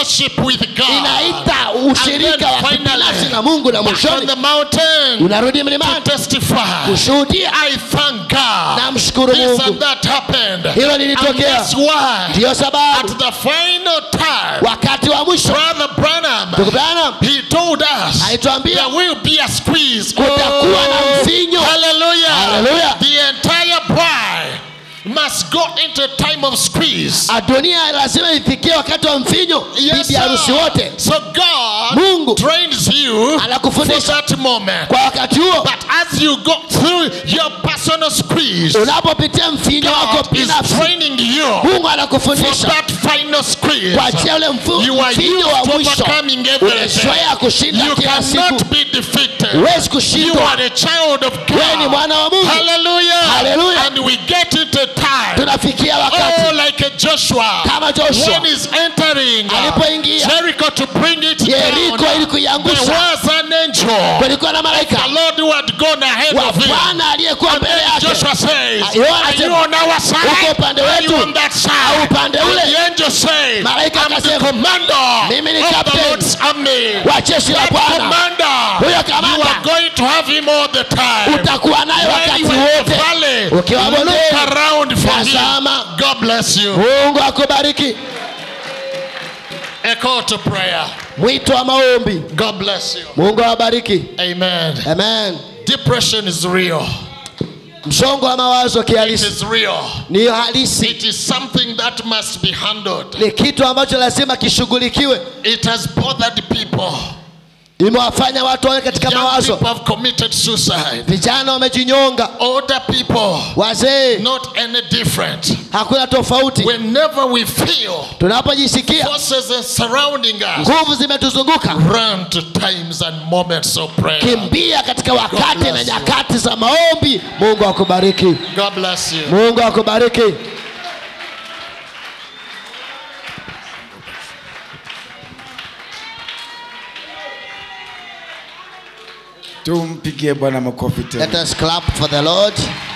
fellowship with God. Inaita ushirika wa kibinafsi na Mungu, na back on the mountain unarudi mlimani to testify. kushuhudia. I thank God. Namshukuru This Mungu. and that happened. Hilo And lilitokea. that's why Ndiyo sababu at the final time, wakati wa mwisho Brother Branham, Ndugu Branham he told us alituambia there will be a squeeze. kutakuwa na mvinyo. Hallelujah. Hallelujah. The entire bride must go into a time of squeeze. Dunia lazima ifikie wakati wa mvinyo. Yes, bibi harusi wote. so God Mungu trains you for anakufundisha that moment. kwa wakati huo. But as you go through your personal squeeze, Unapopitia mvinyo wako God is binafsi, training you Mungu for anakufundisha that final squeeze. kwa ajili ya ule mfu- You are mvinyo wa used to mwisho. overcoming everything. Umezoea kushinda You kila siku. cannot be defeated. Huwezi You kushindwa. are a child of Wewe ni God. mwana wa Mungu. Hallelujah. Hallelujah. And we get into time. Tunafikia wakati Oh, like a Joshua. kama Joshua When he's entering uh, alipoingia Jericho to bring it Yeriko ili down, there kuiangusha, was an angel, kulikuwa na the malaika Lord who had gone ahead wa of him. Bwana aliyekuwa And mbele then yake. Joshua says, Yohana are you anasema, on our side? uko upande Are you wetu on that au side? upande And ule? the angel said, Malaika I'm the akasema, commander mimi ni of the captain Lord's army. wa jeshi la That Bwana. commander, Huyo you kamanda are going to have him all the time. utakuwa naye When wakati you are in the wote. valley, Ukiwa look bondeni, around for him. tazama. God bless you. Mungu akubariki. A call to prayer. Mwito wa maombi. God bless you. Mungu awabariki. Amen. Amen. Depression is real. Msongo wa mawazo It kihalisi is real. ni halisi, It is something that must be handled. ni kitu ambacho lazima kishughulikiwe. It has bothered people. Imewafanya watu wawe katika Young mawazo. people have committed suicide. Vijana wamejinyonga, Older people, wazee, not any different. hakuna tofauti. Whenever we feel Tunapojisikia forces are surrounding us, nguvu zimetuzunguka, run to times and moments of prayer. kimbia katika wakati bless na you. nyakati za maombi. Mungu akubariki. God bless you. Mungu akubariki. Tumpigie Bwana makofi tena. Let us clap for the Lord.